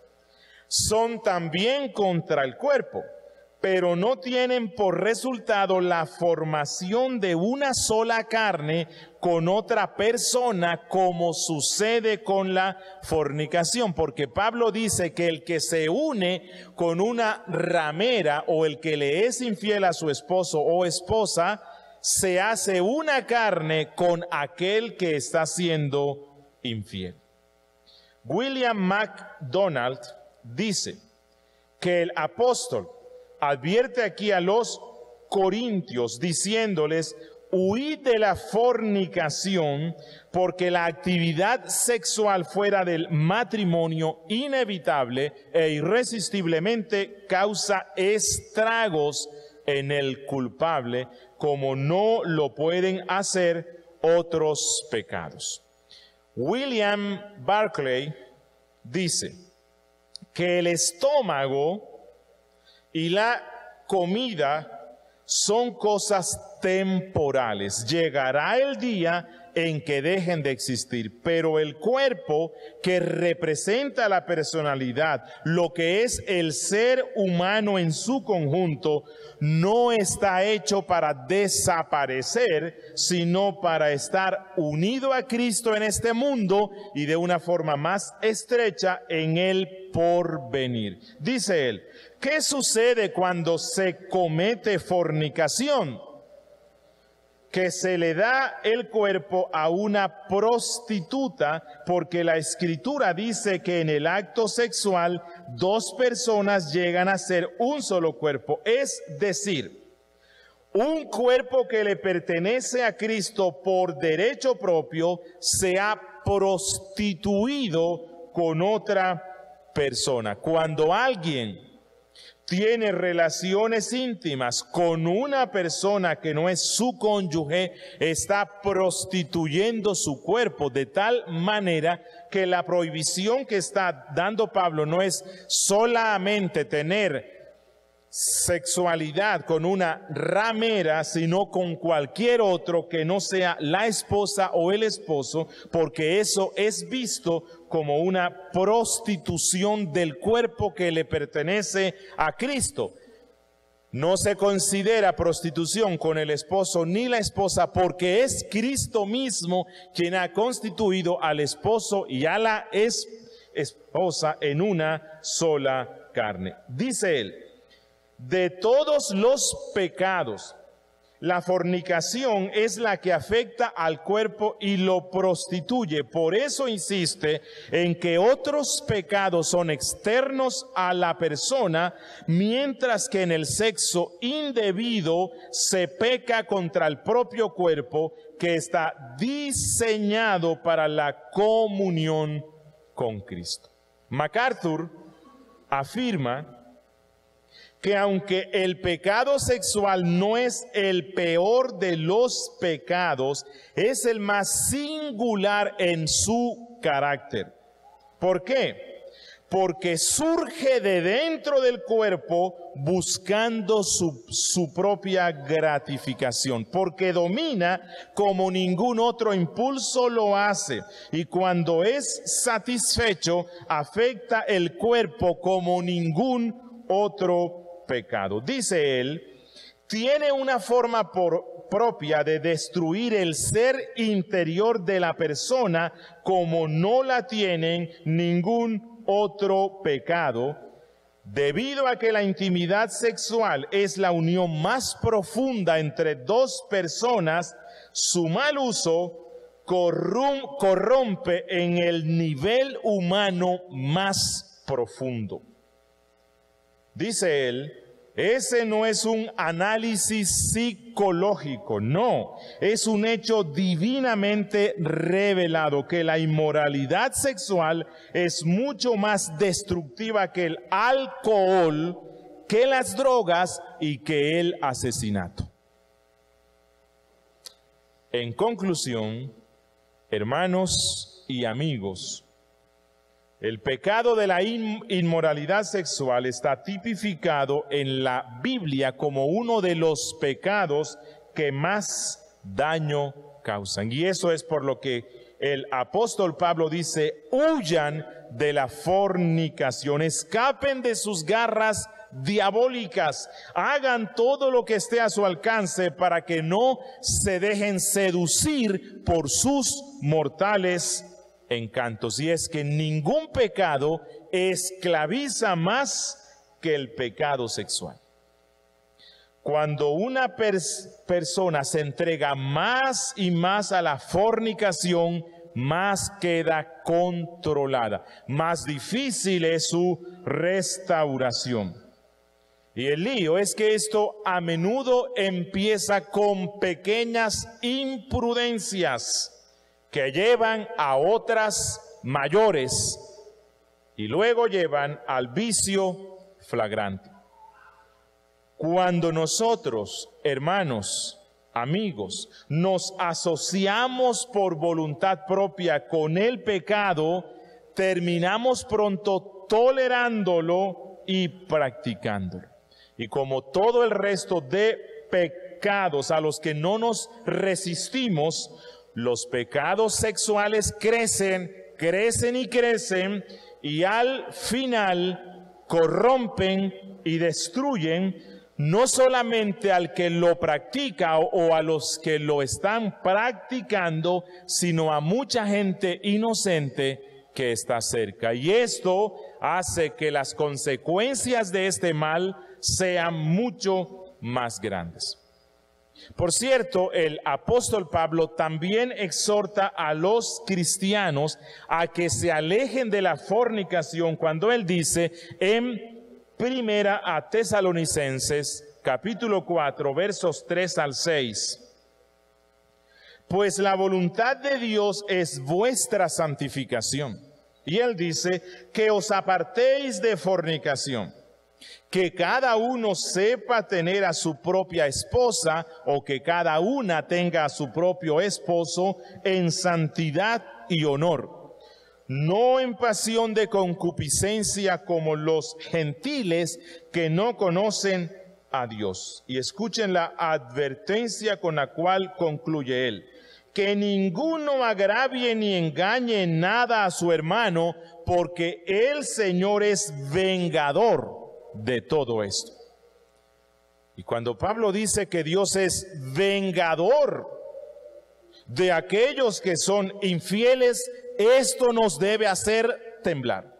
son también contra el cuerpo, pero no tienen por resultado la formación de una sola carne con otra persona, como sucede con la fornicación. Porque Pablo dice que el que se une con una ramera o el que le es infiel a su esposo o esposa, se hace una carne con aquel que está siendo infiel. William MacDonald dice que el apóstol advierte aquí a los corintios diciéndoles: huid de la fornicación, porque la actividad sexual fuera del matrimonio inevitable e irresistiblemente causa estragos en el culpable, como no lo pueden hacer otros pecados. William Barclay dice que el estómago y la comida son cosas temporales. Llegará el día en que dejen de existir, pero el cuerpo, que representa la personalidad, lo que es el ser humano en su conjunto, no está hecho para desaparecer, sino para estar unido a Cristo en este mundo y de una forma más estrecha en el porvenir. Dice él, ¿qué sucede cuando se comete fornicación? Que se le da el cuerpo a una prostituta, porque la Escritura dice que en el acto sexual 2 personas llegan a ser un solo cuerpo. Es decir, un cuerpo que le pertenece a Cristo por derecho propio se ha prostituido con otra persona. Cuando alguien tiene relaciones íntimas con una persona que no es su cónyuge, está prostituyendo su cuerpo, de tal manera que la prohibición que está dando Pablo no es solamente tener sexualidad con una ramera, sino con cualquier otro que no sea la esposa o el esposo, porque eso es visto como una prostitución del cuerpo que le pertenece a Cristo. No se considera prostitución con el esposo ni la esposa, porque es Cristo mismo quien ha constituido al esposo y a la esposa en una sola carne. Dice él, de todos los pecados, la fornicación es la que afecta al cuerpo y lo prostituye. Por eso insiste en que otros pecados son externos a la persona, mientras que en el sexo indebido se peca contra el propio cuerpo, que está diseñado para la comunión con Cristo. MacArthur afirma que aunque el pecado sexual no es el peor de los pecados, es el más singular en su carácter. ¿Por qué? Porque surge de dentro del cuerpo buscando su propia gratificación, porque domina como ningún otro impulso lo hace, y cuando es satisfecho afecta el cuerpo como ningún otro pecado. Dice él, tiene una forma propia de destruir el ser interior de la persona como no la tienen ningún otro pecado, debido a que la intimidad sexual es la unión más profunda entre 2 personas. Su mal uso corrompe en el nivel humano más profundo. Dice él, ese no es un análisis psicológico, no, es un hecho divinamente revelado, que la inmoralidad sexual es mucho más destructiva que el alcohol, que las drogas y que el asesinato. En conclusión, hermanos y amigos, el pecado de la inmoralidad sexual está tipificado en la Biblia como uno de los pecados que más daño causan. Y eso es por lo que el apóstol Pablo dice, huyan de la fornicación, escapen de sus garras diabólicas, hagan todo lo que esté a su alcance para que no se dejen seducir por sus mortales encantos. Y es que ningún pecado esclaviza más que el pecado sexual. Cuando una persona se entrega más y más a la fornicación, más queda controlada, más difícil es su restauración. Y el lío es que esto a menudo empieza con pequeñas imprudencias que llevan a otras mayores y luego llevan al vicio flagrante. Cuando nosotros, hermanos, amigos, nos asociamos por voluntad propia con el pecado, terminamos pronto tolerándolo y practicándolo. Y como todo el resto de pecados a los que no nos resistimos, los pecados sexuales crecen y al final corrompen y destruyen no solamente al que lo practica o a los que lo están practicando, sino a mucha gente inocente que está cerca. Y esto hace que las consecuencias de este mal sean mucho más grandes. Por cierto, el apóstol Pablo también exhorta a los cristianos a que se alejen de la fornicación cuando él dice en Primera a Tesalonicenses, capítulo 4, versos 3 al 6. Pues la voluntad de Dios es vuestra santificación. Y él dice que os apartéis de fornicación, que cada uno sepa tener a su propia esposa o que cada una tenga a su propio esposo en santidad y honor, no en pasión de concupiscencia como los gentiles que no conocen a Dios. Y escuchen la advertencia con la cual concluye él: que ninguno agravie ni engañe en nada a su hermano, porque el Señor es vengador de todo esto. Y cuando Pablo dice que Dios es vengador de aquellos que son infieles, esto nos debe hacer temblar.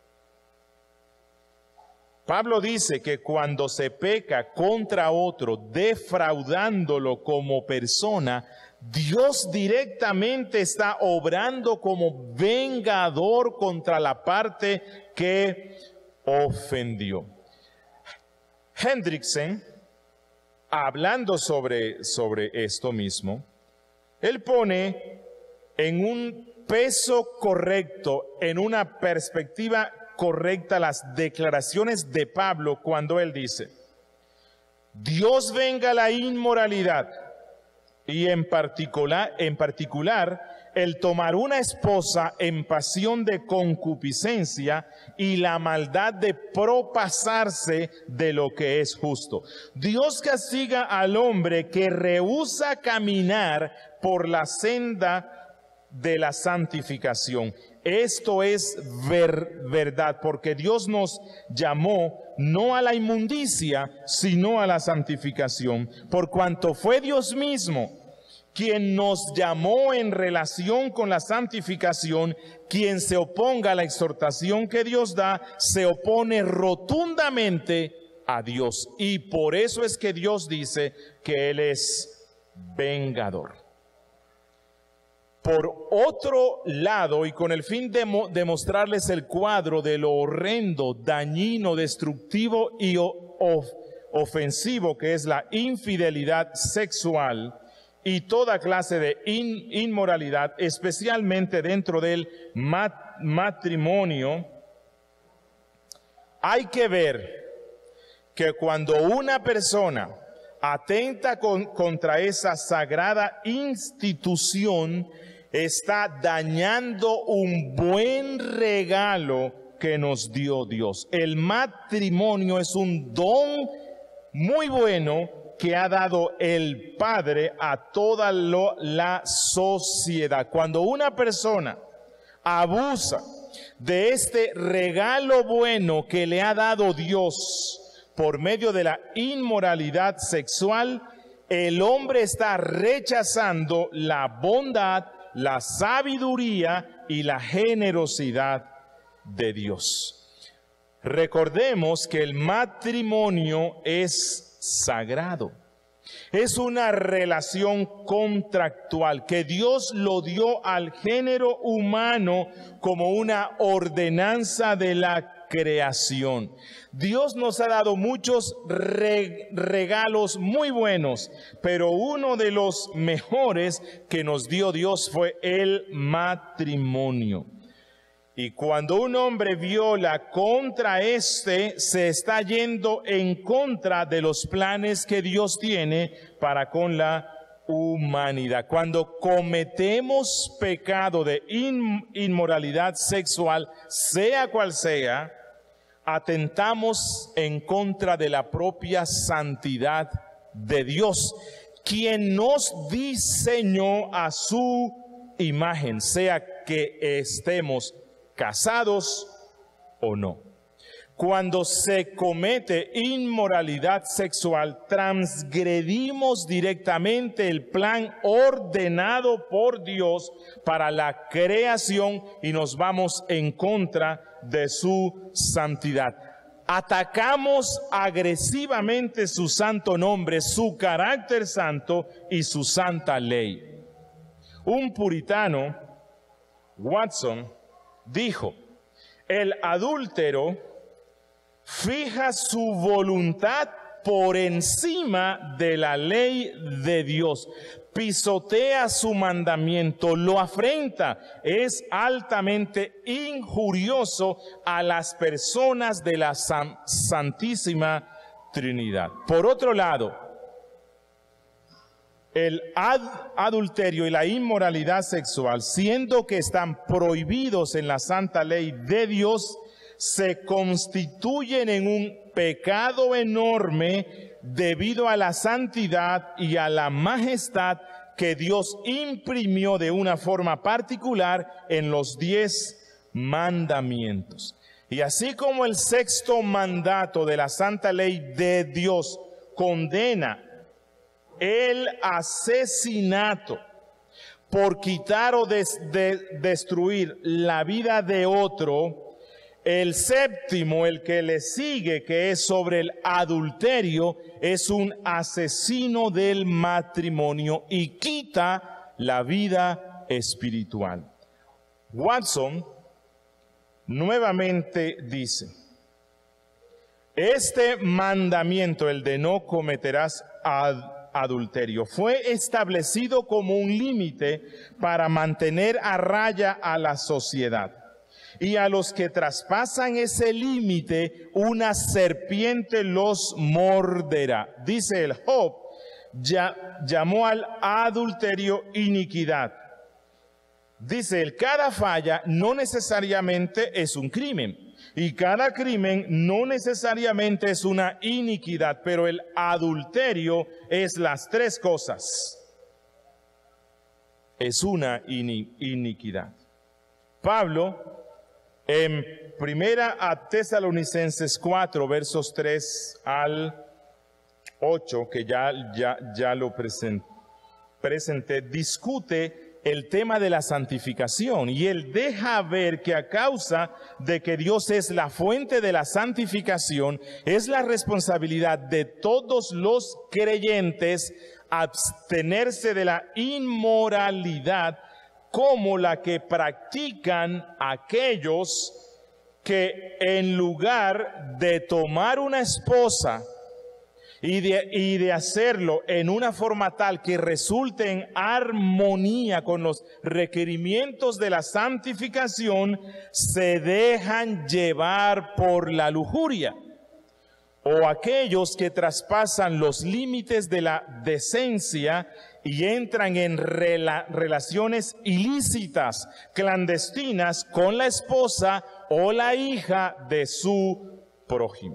Pablo dice que cuando se peca contra otro, defraudándolo como persona, Dios directamente está obrando como vengador contra la parte que ofendió. Hendriksen, hablando sobre esto mismo, él pone en un peso correcto, en una perspectiva correcta, las declaraciones de Pablo cuando él dice: Dios venga la inmoralidad y en particular el tomar una esposa en pasión de concupiscencia y la maldad de propasarse de lo que es justo. Dios castiga al hombre que rehúsa caminar por la senda de la santificación. Esto es verdad, porque Dios nos llamó no a la inmundicia, sino a la santificación, por cuanto fue Dios mismo quien nos llamó en relación con la santificación. Quien se oponga a la exhortación que Dios da, se opone rotundamente a Dios. Y por eso es que Dios dice que Él es vengador. Por otro lado, y con el fin de mostrarles el cuadro de lo horrendo, dañino, destructivo y ofensivo que es la infidelidad sexual y toda clase de inmoralidad, especialmente dentro del matrimonio, hay que ver que cuando una persona atenta contra esa sagrada institución, está dañando un buen regalo que nos dio Dios. El matrimonio es un don muy bueno que ha dado el Padre a toda la sociedad. Cuando una persona abusa de este regalo bueno que le ha dado Dios por medio de la inmoralidad sexual, el hombre está rechazando la bondad, la sabiduría y la generosidad de Dios. Recordemos que el matrimonio es sagrado. Es una relación contractual que Dios lo dio al género humano como una ordenanza de la creación. Dios nos ha dado muchos regalos muy buenos, pero uno de los mejores que nos dio Dios fue el matrimonio. Y cuando un hombre viola contra se está yendo en contra de los planes que Dios tiene para con la humanidad. Cuando cometemos pecado de inmoralidad sexual, sea cual sea, atentamos en contra de la propia santidad de Dios, quien nos diseñó a su imagen, sea que estemos casados o no. Cuando se comete inmoralidad sexual, transgredimos directamente el plan ordenado por Dios para la creación y nos vamos en contra de su santidad. Atacamos agresivamente su santo nombre, su carácter santo y su santa ley. Un puritano, Watson, dijo: el adúltero fija su voluntad por encima de la ley de Dios, pisotea su mandamiento, lo afrenta, es altamente injurioso a las personas de la Santísima Trinidad. Por otro lado, el adulterio y la inmoralidad sexual, siendo que están prohibidos en la santa ley de Dios, se constituyen en un pecado enorme debido a la santidad y a la majestad que Dios imprimió de una forma particular en los 10 mandamientos. Y así como el 6º mandato de la santa ley de Dios condena el asesinato por quitar o destruir la vida de otro, el 7º, el que le sigue, que es sobre el adulterio, es un asesino del matrimonio y quita la vida espiritual. Watson nuevamente dice: este mandamiento, el de no cometerás adulterio, fue establecido como un límite para mantener a raya a la sociedad. Y a los que traspasan ese límite, una serpiente los morderá. Dice el Job, llamó al adulterio iniquidad. Dice él, cada falla no necesariamente es un crimen. Y cada crimen no necesariamente es una iniquidad. Pero el adulterio es las 3 cosas. Es una iniquidad. Pablo, en 1 Tesalonicenses 4, versos 3 al 8, que ya lo presenté, discute el tema de la santificación. Y él deja ver que a causa de que Dios es la fuente de la santificación, es la responsabilidad de todos los creyentes abstenerse de la inmoralidad, como la que practican aquellos que en lugar de tomar una esposa y de hacerlo en una forma tal que resulte en armonía con los requerimientos de la santificación, se dejan llevar por la lujuria. O aquellos que traspasan los límites de la decencia y entran en relaciones ilícitas, clandestinas, con la esposa o la hija de su prójimo.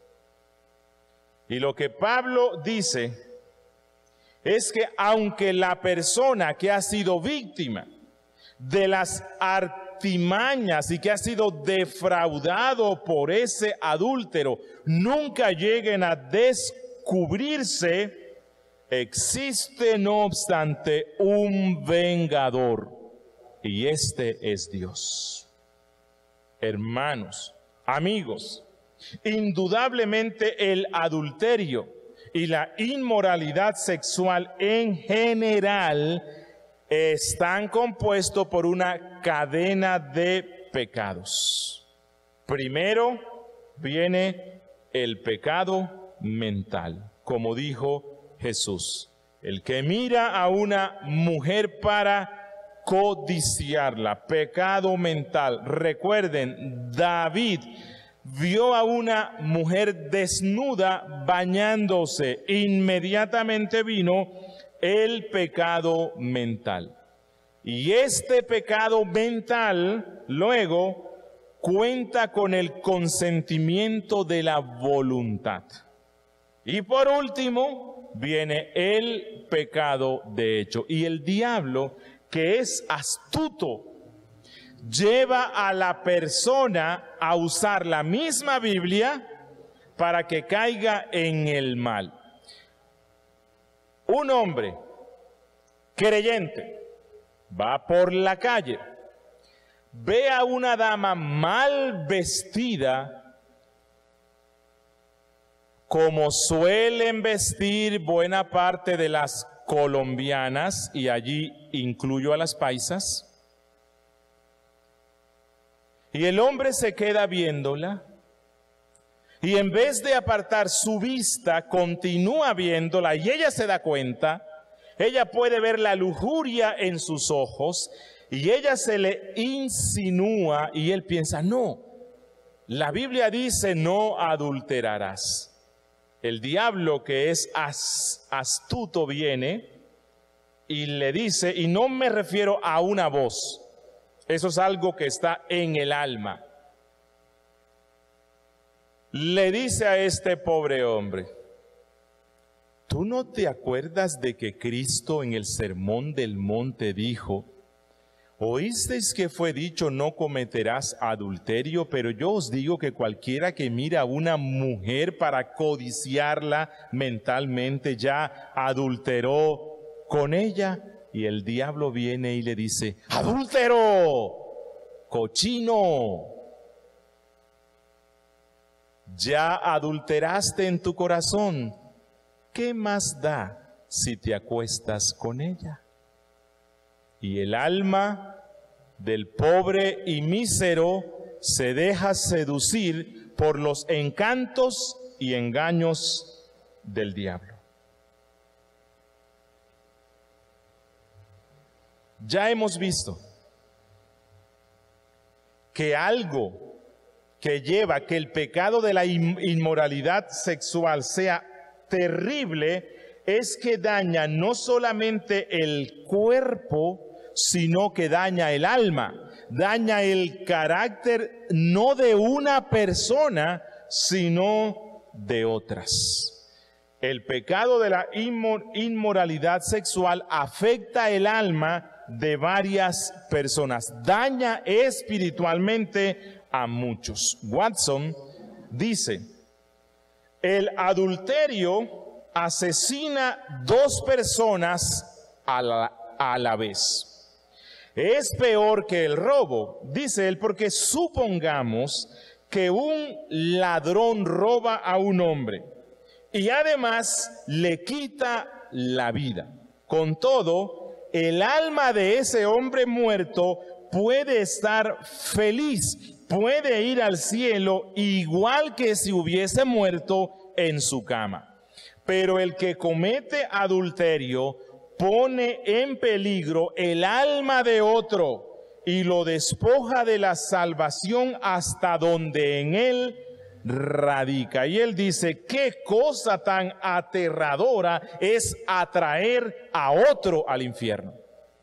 Y lo que Pablo dice es que aunque la persona que ha sido víctima de las artimañas y que ha sido defraudado por ese adúltero nunca lleguen a descubrirse, existe no obstante un vengador, y este es Dios. Hermanos, amigos, indudablemente el adulterio y la inmoralidad sexual en general están compuestos por una cadena de pecados. Primero viene el pecado mental, como dijo Jesús. El que mira a una mujer para codiciarla, pecado mental. Recuerden, David vio a una mujer desnuda bañándose, inmediatamente vino el pecado mental. Y este pecado mental luego cuenta con el consentimiento de la voluntad. Y por último viene el pecado de hecho. Y el diablo, que es astuto, lleva a la persona a usar la misma Biblia para que caiga en el mal. Un hombre creyente va por la calle, ve a una dama mal vestida, como suelen vestir buena parte de las colombianas, y allí incluyo a las paisas, y el hombre se queda viéndola, y en vez de apartar su vista, continúa viéndola, y ella se da cuenta, ella puede ver la lujuria en sus ojos, y ella se le insinúa, y él piensa, no, la Biblia dice no adulterarás. El diablo, que es astuto, viene y le dice, y no me refiero a una voz, eso es algo que está en el alma. Le dice a este pobre hombre, ¿tú no te acuerdas de que Cristo en el Sermón del Monte dijo, oísteis que fue dicho no cometerás adulterio, pero yo os digo que cualquiera que mira a una mujer para codiciarla mentalmente ya adulteró con ella? Y el diablo viene y le dice, adúltero, cochino, ya adulteraste en tu corazón, ¿qué más da si te acuestas con ella? Y el alma del pobre y mísero se deja seducir por los encantos y engaños del diablo. Ya hemos visto que algo que lleva a que el pecado de la inmoralidad sexual sea terrible es que daña no solamente el cuerpo, sino que daña el alma, daña el carácter no de una persona, sino de otras. El pecado de la inmoralidad sexual afecta el alma de varias personas, daña espiritualmente a muchos. Watson dice, el adulterio asesina dos personas a la vez. Es peor que el robo, dice él, porque supongamos que un ladrón roba a un hombre y además le quita la vida. Con todo, el alma de ese hombre muerto puede estar feliz, puede ir al cielo igual que si hubiese muerto en su cama. Pero el que comete adulterio pone en peligro el alma de otro y lo despoja de la salvación hasta donde en él radica. Y él dice, qué cosa tan aterradora es atraer a otro al infierno.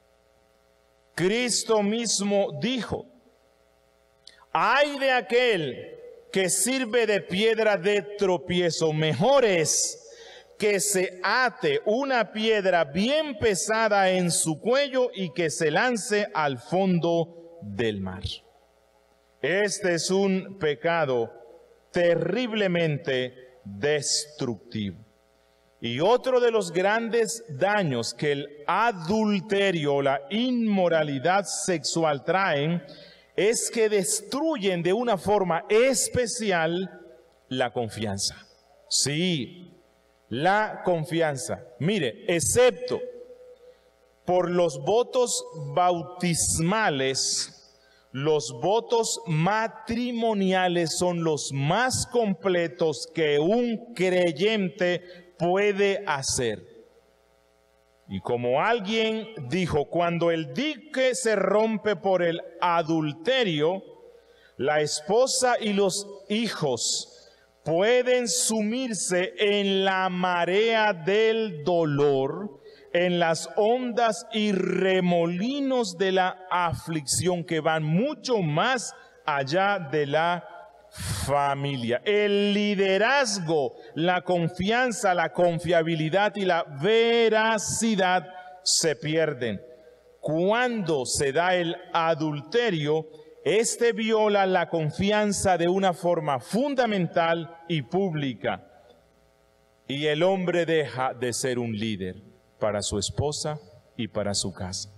Cristo mismo dijo, ay de aquel que sirve de piedra de tropiezo, mejor es que se ate una piedra bien pesada en su cuello y que se lance al fondo del mar. Este es un pecado terriblemente destructivo. Y otro de los grandes daños que el adulterio o la inmoralidad sexual traen es que destruyen de una forma especial la confianza. Sí, la confianza. Mire, excepto por los votos bautismales, los votos matrimoniales son los más completos que un creyente puede hacer. Y como alguien dijo, cuando el dique se rompe por el adulterio, la esposa y los hijos pueden sumirse en la marea del dolor, en las ondas y remolinos de la aflicción que van mucho más allá de la familia. El liderazgo, la confianza, la confiabilidad y la veracidad se pierden. Cuando se da el adulterio, este viola la confianza de una forma fundamental y pública, y el hombre deja de ser un líder para su esposa y para su casa.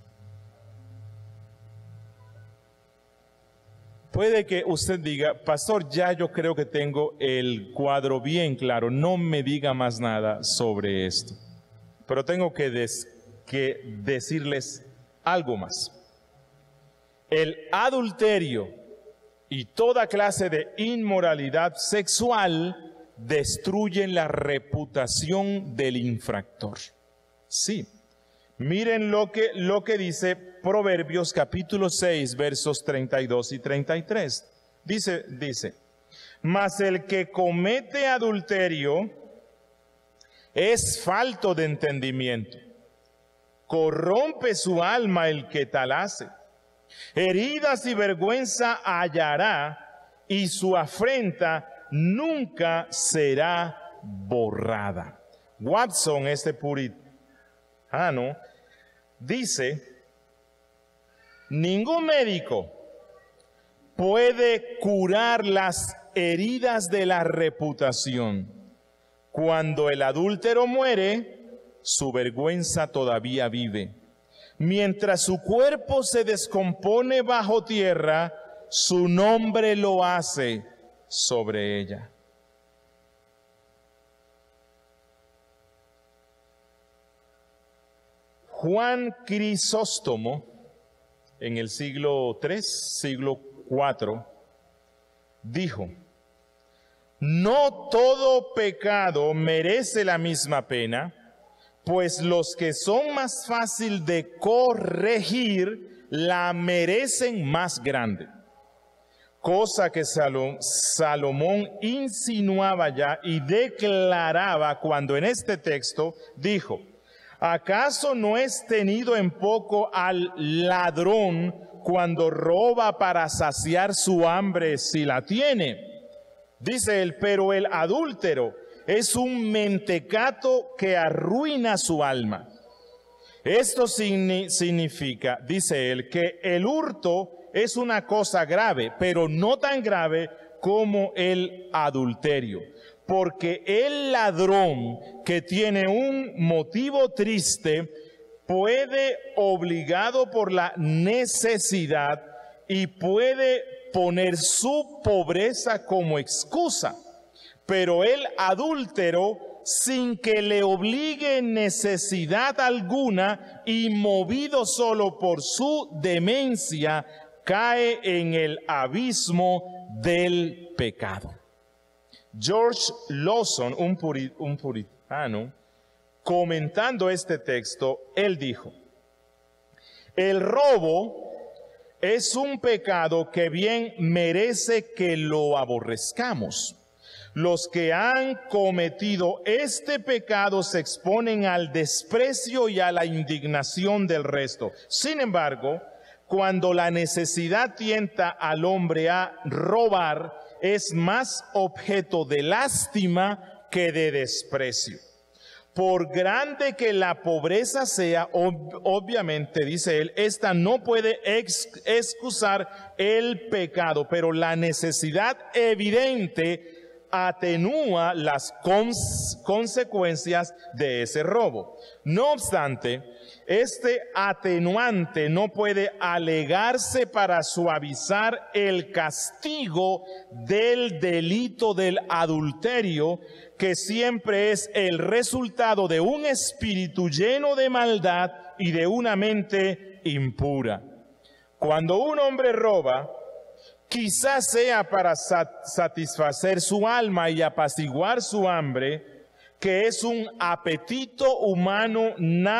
Puede que usted diga, pastor, ya yo creo que tengo el cuadro bien claro, no me diga más nada sobre esto. Pero tengo que decirles algo más. El adulterio y toda clase de inmoralidad sexual destruyen la reputación del infractor. Sí. Miren lo que dice Proverbios capítulo 6, versos 32 y 33. Dice, mas el que comete adulterio es falto de entendimiento. Corrompe su alma el que tal hace. Heridas y vergüenza hallará, y su afrenta nunca será borrada. Watson, este puritano, dice, ningún médico puede curar las heridas de la reputación. Cuando el adúltero muere, su vergüenza todavía vive. Mientras su cuerpo se descompone bajo tierra, su nombre lo hace sobre ella. Juan Crisóstomo, en el siglo III, siglo IV, dijo, no todo pecado merece la misma pena, pues los que son más fácil de corregir la merecen más grande. Cosa que Salomón insinuaba ya y declaraba cuando en este texto dijo, ¿acaso no es tenido en poco al ladrón cuando roba para saciar su hambre si la tiene? Dice él, pero el adúltero es un mentecato que arruina su alma. Esto significa, dice él, que el hurto es una cosa grave, pero no tan grave como el adulterio. Porque el ladrón que tiene un motivo triste puede, obligado por la necesidad, y puede poner su pobreza como excusa. Pero el adúltero, sin que le obligue necesidad alguna y movido solo por su demencia, cae en el abismo del pecado. George Lawson, un puritano, comentando este texto, él dijo, el robo es un pecado que bien merece que lo aborrezcamos. Los que han cometido este pecado se exponen al desprecio y a la indignación del resto. Sin embargo, cuando la necesidad tienta al hombre a robar, es más objeto de lástima que de desprecio. Por grande que la pobreza sea, obviamente, dice él, esta no puede excusar el pecado, pero la necesidad evidente atenúa las consecuencias de ese robo. No obstante, este atenuante no puede alegarse para suavizar el castigo del delito del adulterio, que siempre es el resultado de un espíritu lleno de maldad y de una mente impura. Cuando un hombre roba, quizás sea para satisfacer su alma y apaciguar su hambre, que es un apetito humano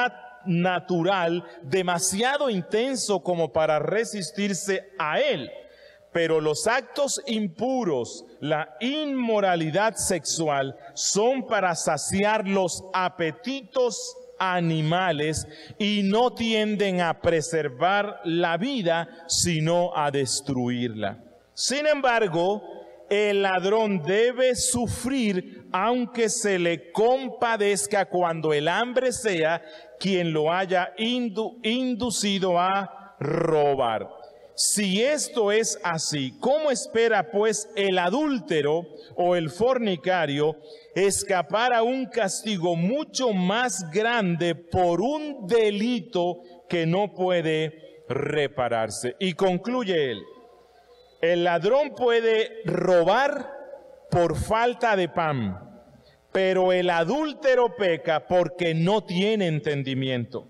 natural demasiado intenso como para resistirse a él. Pero los actos impuros, la inmoralidad sexual, son para saciar los apetitos animales y no tienden a preservar la vida, sino a destruirla. Sin embargo, el ladrón debe sufrir, aunque se le compadezca cuando el hambre sea quien lo haya inducido a robar. Si esto es así, ¿cómo espera pues el adúltero o el fornicario escapar a un castigo mucho más grande por un delito que no puede repararse? Y concluye él: el ladrón puede robar por falta de pan, pero el adúltero peca porque no tiene entendimiento.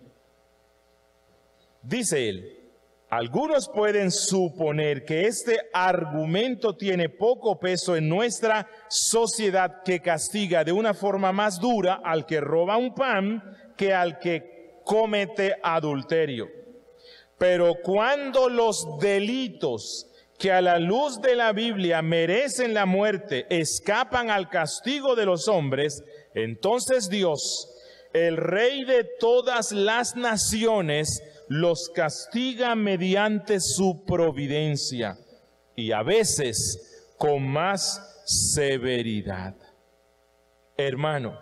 Dice él: algunos pueden suponer que este argumento tiene poco peso en nuestra sociedad, que castiga de una forma más dura al que roba un pan que al que comete adulterio. Pero cuando los delitos que a la luz de la Biblia merecen la muerte escapan al castigo de los hombres, entonces Dios, el Rey de todas las naciones, los castiga mediante su providencia, y a veces con más severidad. Hermano,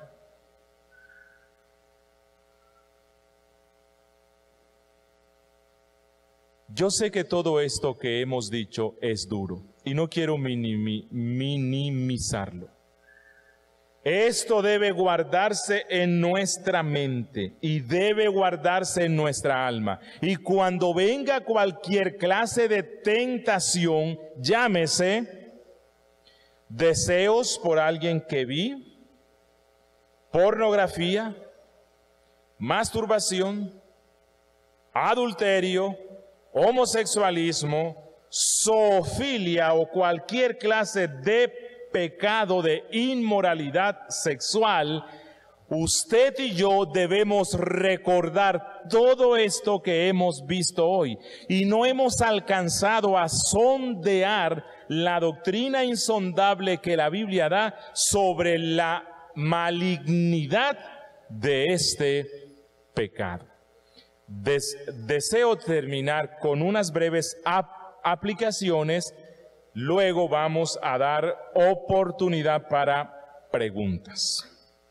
yo sé que todo esto que hemos dicho es duro, y no quiero minimizarlo. Esto debe guardarse en nuestra mente y debe guardarse en nuestra alma. Y cuando venga cualquier clase de tentación, llámese deseos por alguien que vi, pornografía, masturbación, adulterio, homosexualismo, zoofilia o cualquier clase de pecado de inmoralidad sexual, usted y yo debemos recordar todo esto que hemos visto hoy. Y no hemos alcanzado a sondear la doctrina insondable que la Biblia da sobre la malignidad de este pecado. Deseo terminar con unas breves aplicaciones. Luego vamos a dar oportunidad para preguntas.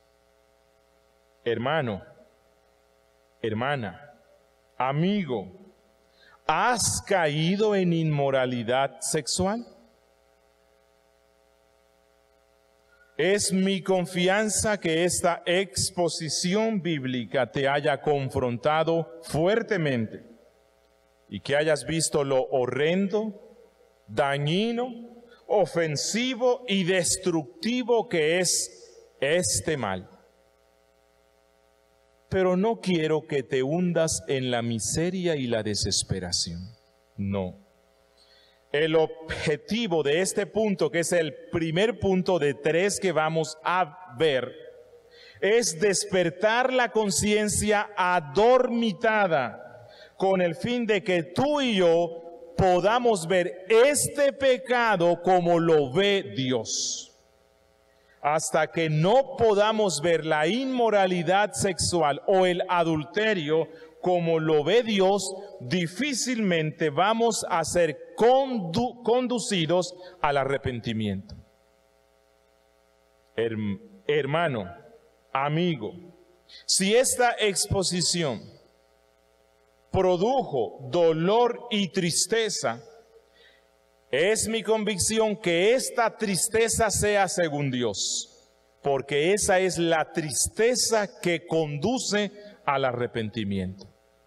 Hermano, hermana, amigo, ¿has caído en inmoralidad sexual? Es mi confianza que esta exposición bíblica te haya confrontado fuertemente y que hayas visto lo horrendo, dañino, ofensivo y destructivo que es este mal. Pero no quiero que te hundas en la miseria y la desesperación. No. El objetivo de este punto, que es el primer punto de 3 que vamos a ver, es despertar la conciencia adormitada con el fin de que tú y yo podamos ver este pecado como lo ve Dios. Hasta que no podamos ver la inmoralidad sexual o el adulterio como lo ve Dios, difícilmente vamos a ser conducidos al arrepentimiento. Hermano, amigo, si esta exposición produjo dolor y tristeza, es mi convicción que esta tristeza sea según Dios, porque esa es la tristeza que conduce al arrepentimiento.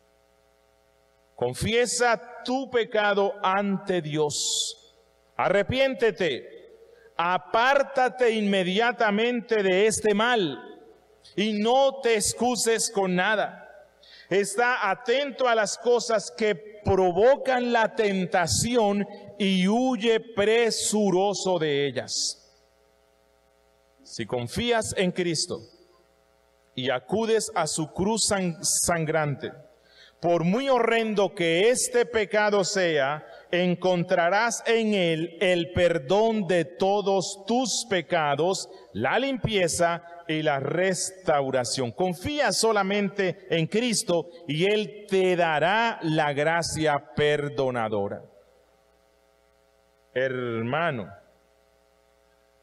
Confiesa tu pecado ante Dios, arrepiéntete, apártate inmediatamente de este mal y no te excuses con nada. Está atento a las cosas que provocan la tentación y huye presuroso de ellas. Si confías en Cristo y acudes a su cruz sangrante, por muy horrendo que este pecado sea, encontrarás en él el perdón de todos tus pecados, la limpieza y la restauración. Confía solamente en Cristo y Él te dará la gracia perdonadora. Hermano,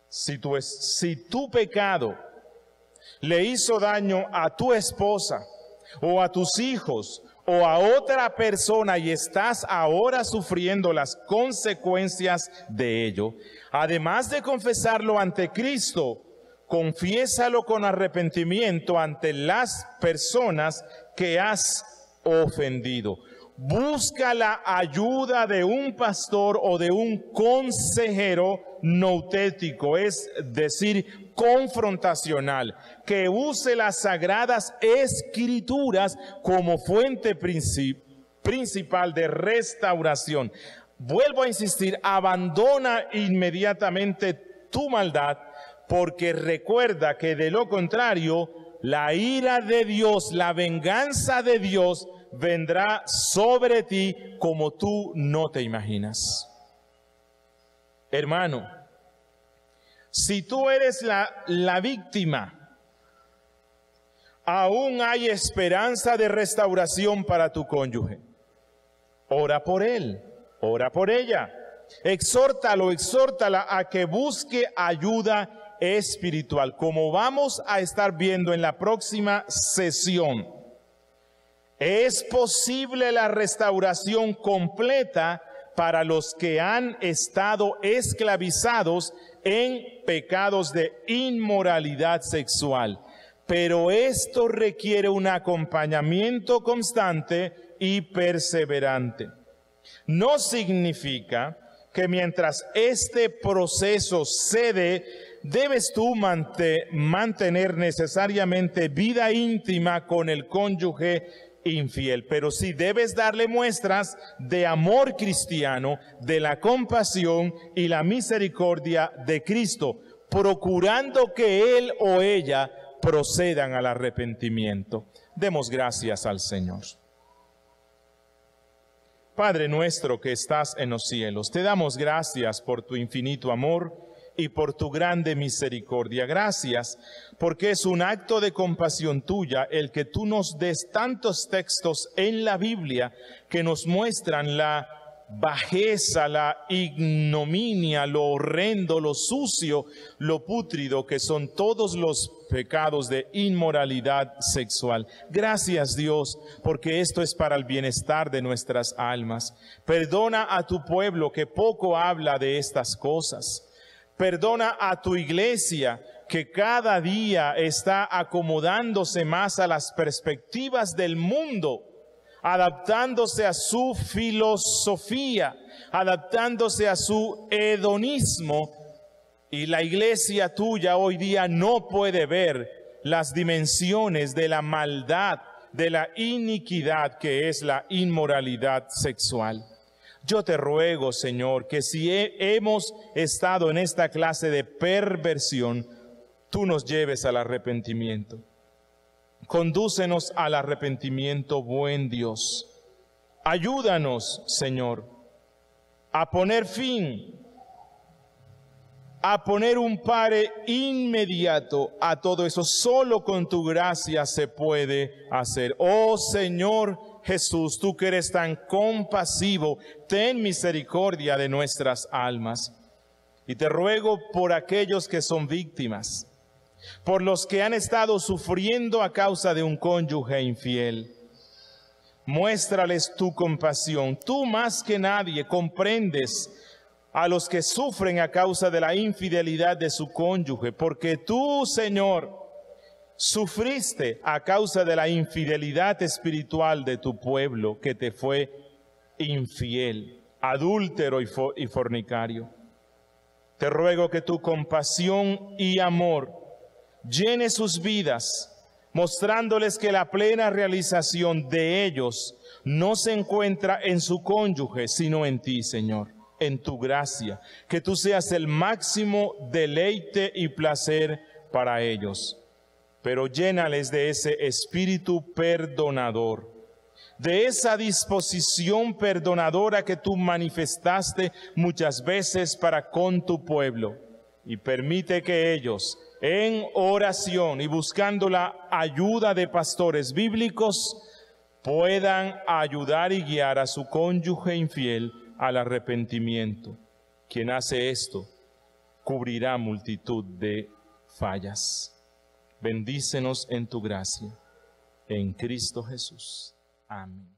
Si tu pecado le hizo daño a tu esposa o a tus hijos o a otra persona y estás ahora sufriendo las consecuencias de ello, además de confesarlo ante Cristo, confiésalo con arrepentimiento ante las personas que has ofendido. Busca la ayuda de un pastor o de un consejero noutético, es decir, confrontacional, que use las sagradas escrituras como fuente principal de restauración. Vuelvo a insistir, abandona inmediatamente tu maldad, porque recuerda que de lo contrario, la ira de Dios, la venganza de Dios, vendrá sobre ti como tú no te imaginas. Hermano, si tú eres la víctima, aún hay esperanza de restauración para tu cónyuge. Ora por él, ora por ella. Exhórtalo, exhórtala a que busque ayuda espiritual, como vamos a estar viendo en la próxima sesión. Es posible la restauración completa para los que han estado esclavizados en pecados de inmoralidad sexual, pero esto requiere un acompañamiento constante y perseverante. No significa que mientras este proceso se dé, debes tú mantener necesariamente vida íntima con el cónyuge infiel, pero sí debes darle muestras de amor cristiano, de la compasión y la misericordia de Cristo, procurando que él o ella procedan al arrepentimiento. Demos gracias al Señor. Padre nuestro que estás en los cielos, te damos gracias por tu infinito amor y por tu grande misericordia. Gracias, porque es un acto de compasión tuya el que tú nos des tantos textos en la Biblia que nos muestran la bajeza, la ignominia, lo horrendo, lo sucio, lo pútrido que son todos los pecados de inmoralidad sexual. Gracias, Dios, porque esto es para el bienestar de nuestras almas. Perdona a tu pueblo que poco habla de estas cosas. Perdona a tu iglesia que cada día está acomodándose más a las perspectivas del mundo, adaptándose a su filosofía, adaptándose a su hedonismo. Y la iglesia tuya hoy día no puede ver las dimensiones de la maldad, de la iniquidad que es la inmoralidad sexual. Yo te ruego, Señor, que si hemos estado en esta clase de perversión, tú nos lleves al arrepentimiento. Condúcenos al arrepentimiento, buen Dios. Ayúdanos, Señor, a poner fin, a poner un pare inmediato a todo eso. Solo con tu gracia se puede hacer. Oh Señor Jesús, tú que eres tan compasivo, ten misericordia de nuestras almas. Y te ruego por aquellos que son víctimas, por los que han estado sufriendo a causa de un cónyuge infiel. Muéstrales tu compasión. Tú más que nadie comprendes a los que sufren a causa de la infidelidad de su cónyuge, porque tú, Señor, sufriste a causa de la infidelidad espiritual de tu pueblo que te fue infiel, adúltero y fornicario. Te ruego que tu compasión y amor llene sus vidas, mostrándoles que la plena realización de ellos no se encuentra en su cónyuge, sino en ti, Señor, en tu gracia, que tú seas el máximo deleite y placer para ellos. Pero llénales de ese espíritu perdonador, de esa disposición perdonadora que tú manifestaste muchas veces para con tu pueblo, y permite que ellos, en oración y buscando la ayuda de pastores bíblicos, puedan ayudar y guiar a su cónyuge infiel al arrepentimiento. Quien hace esto cubrirá multitud de fallas. Bendícenos en tu gracia. En Cristo Jesús. Amén.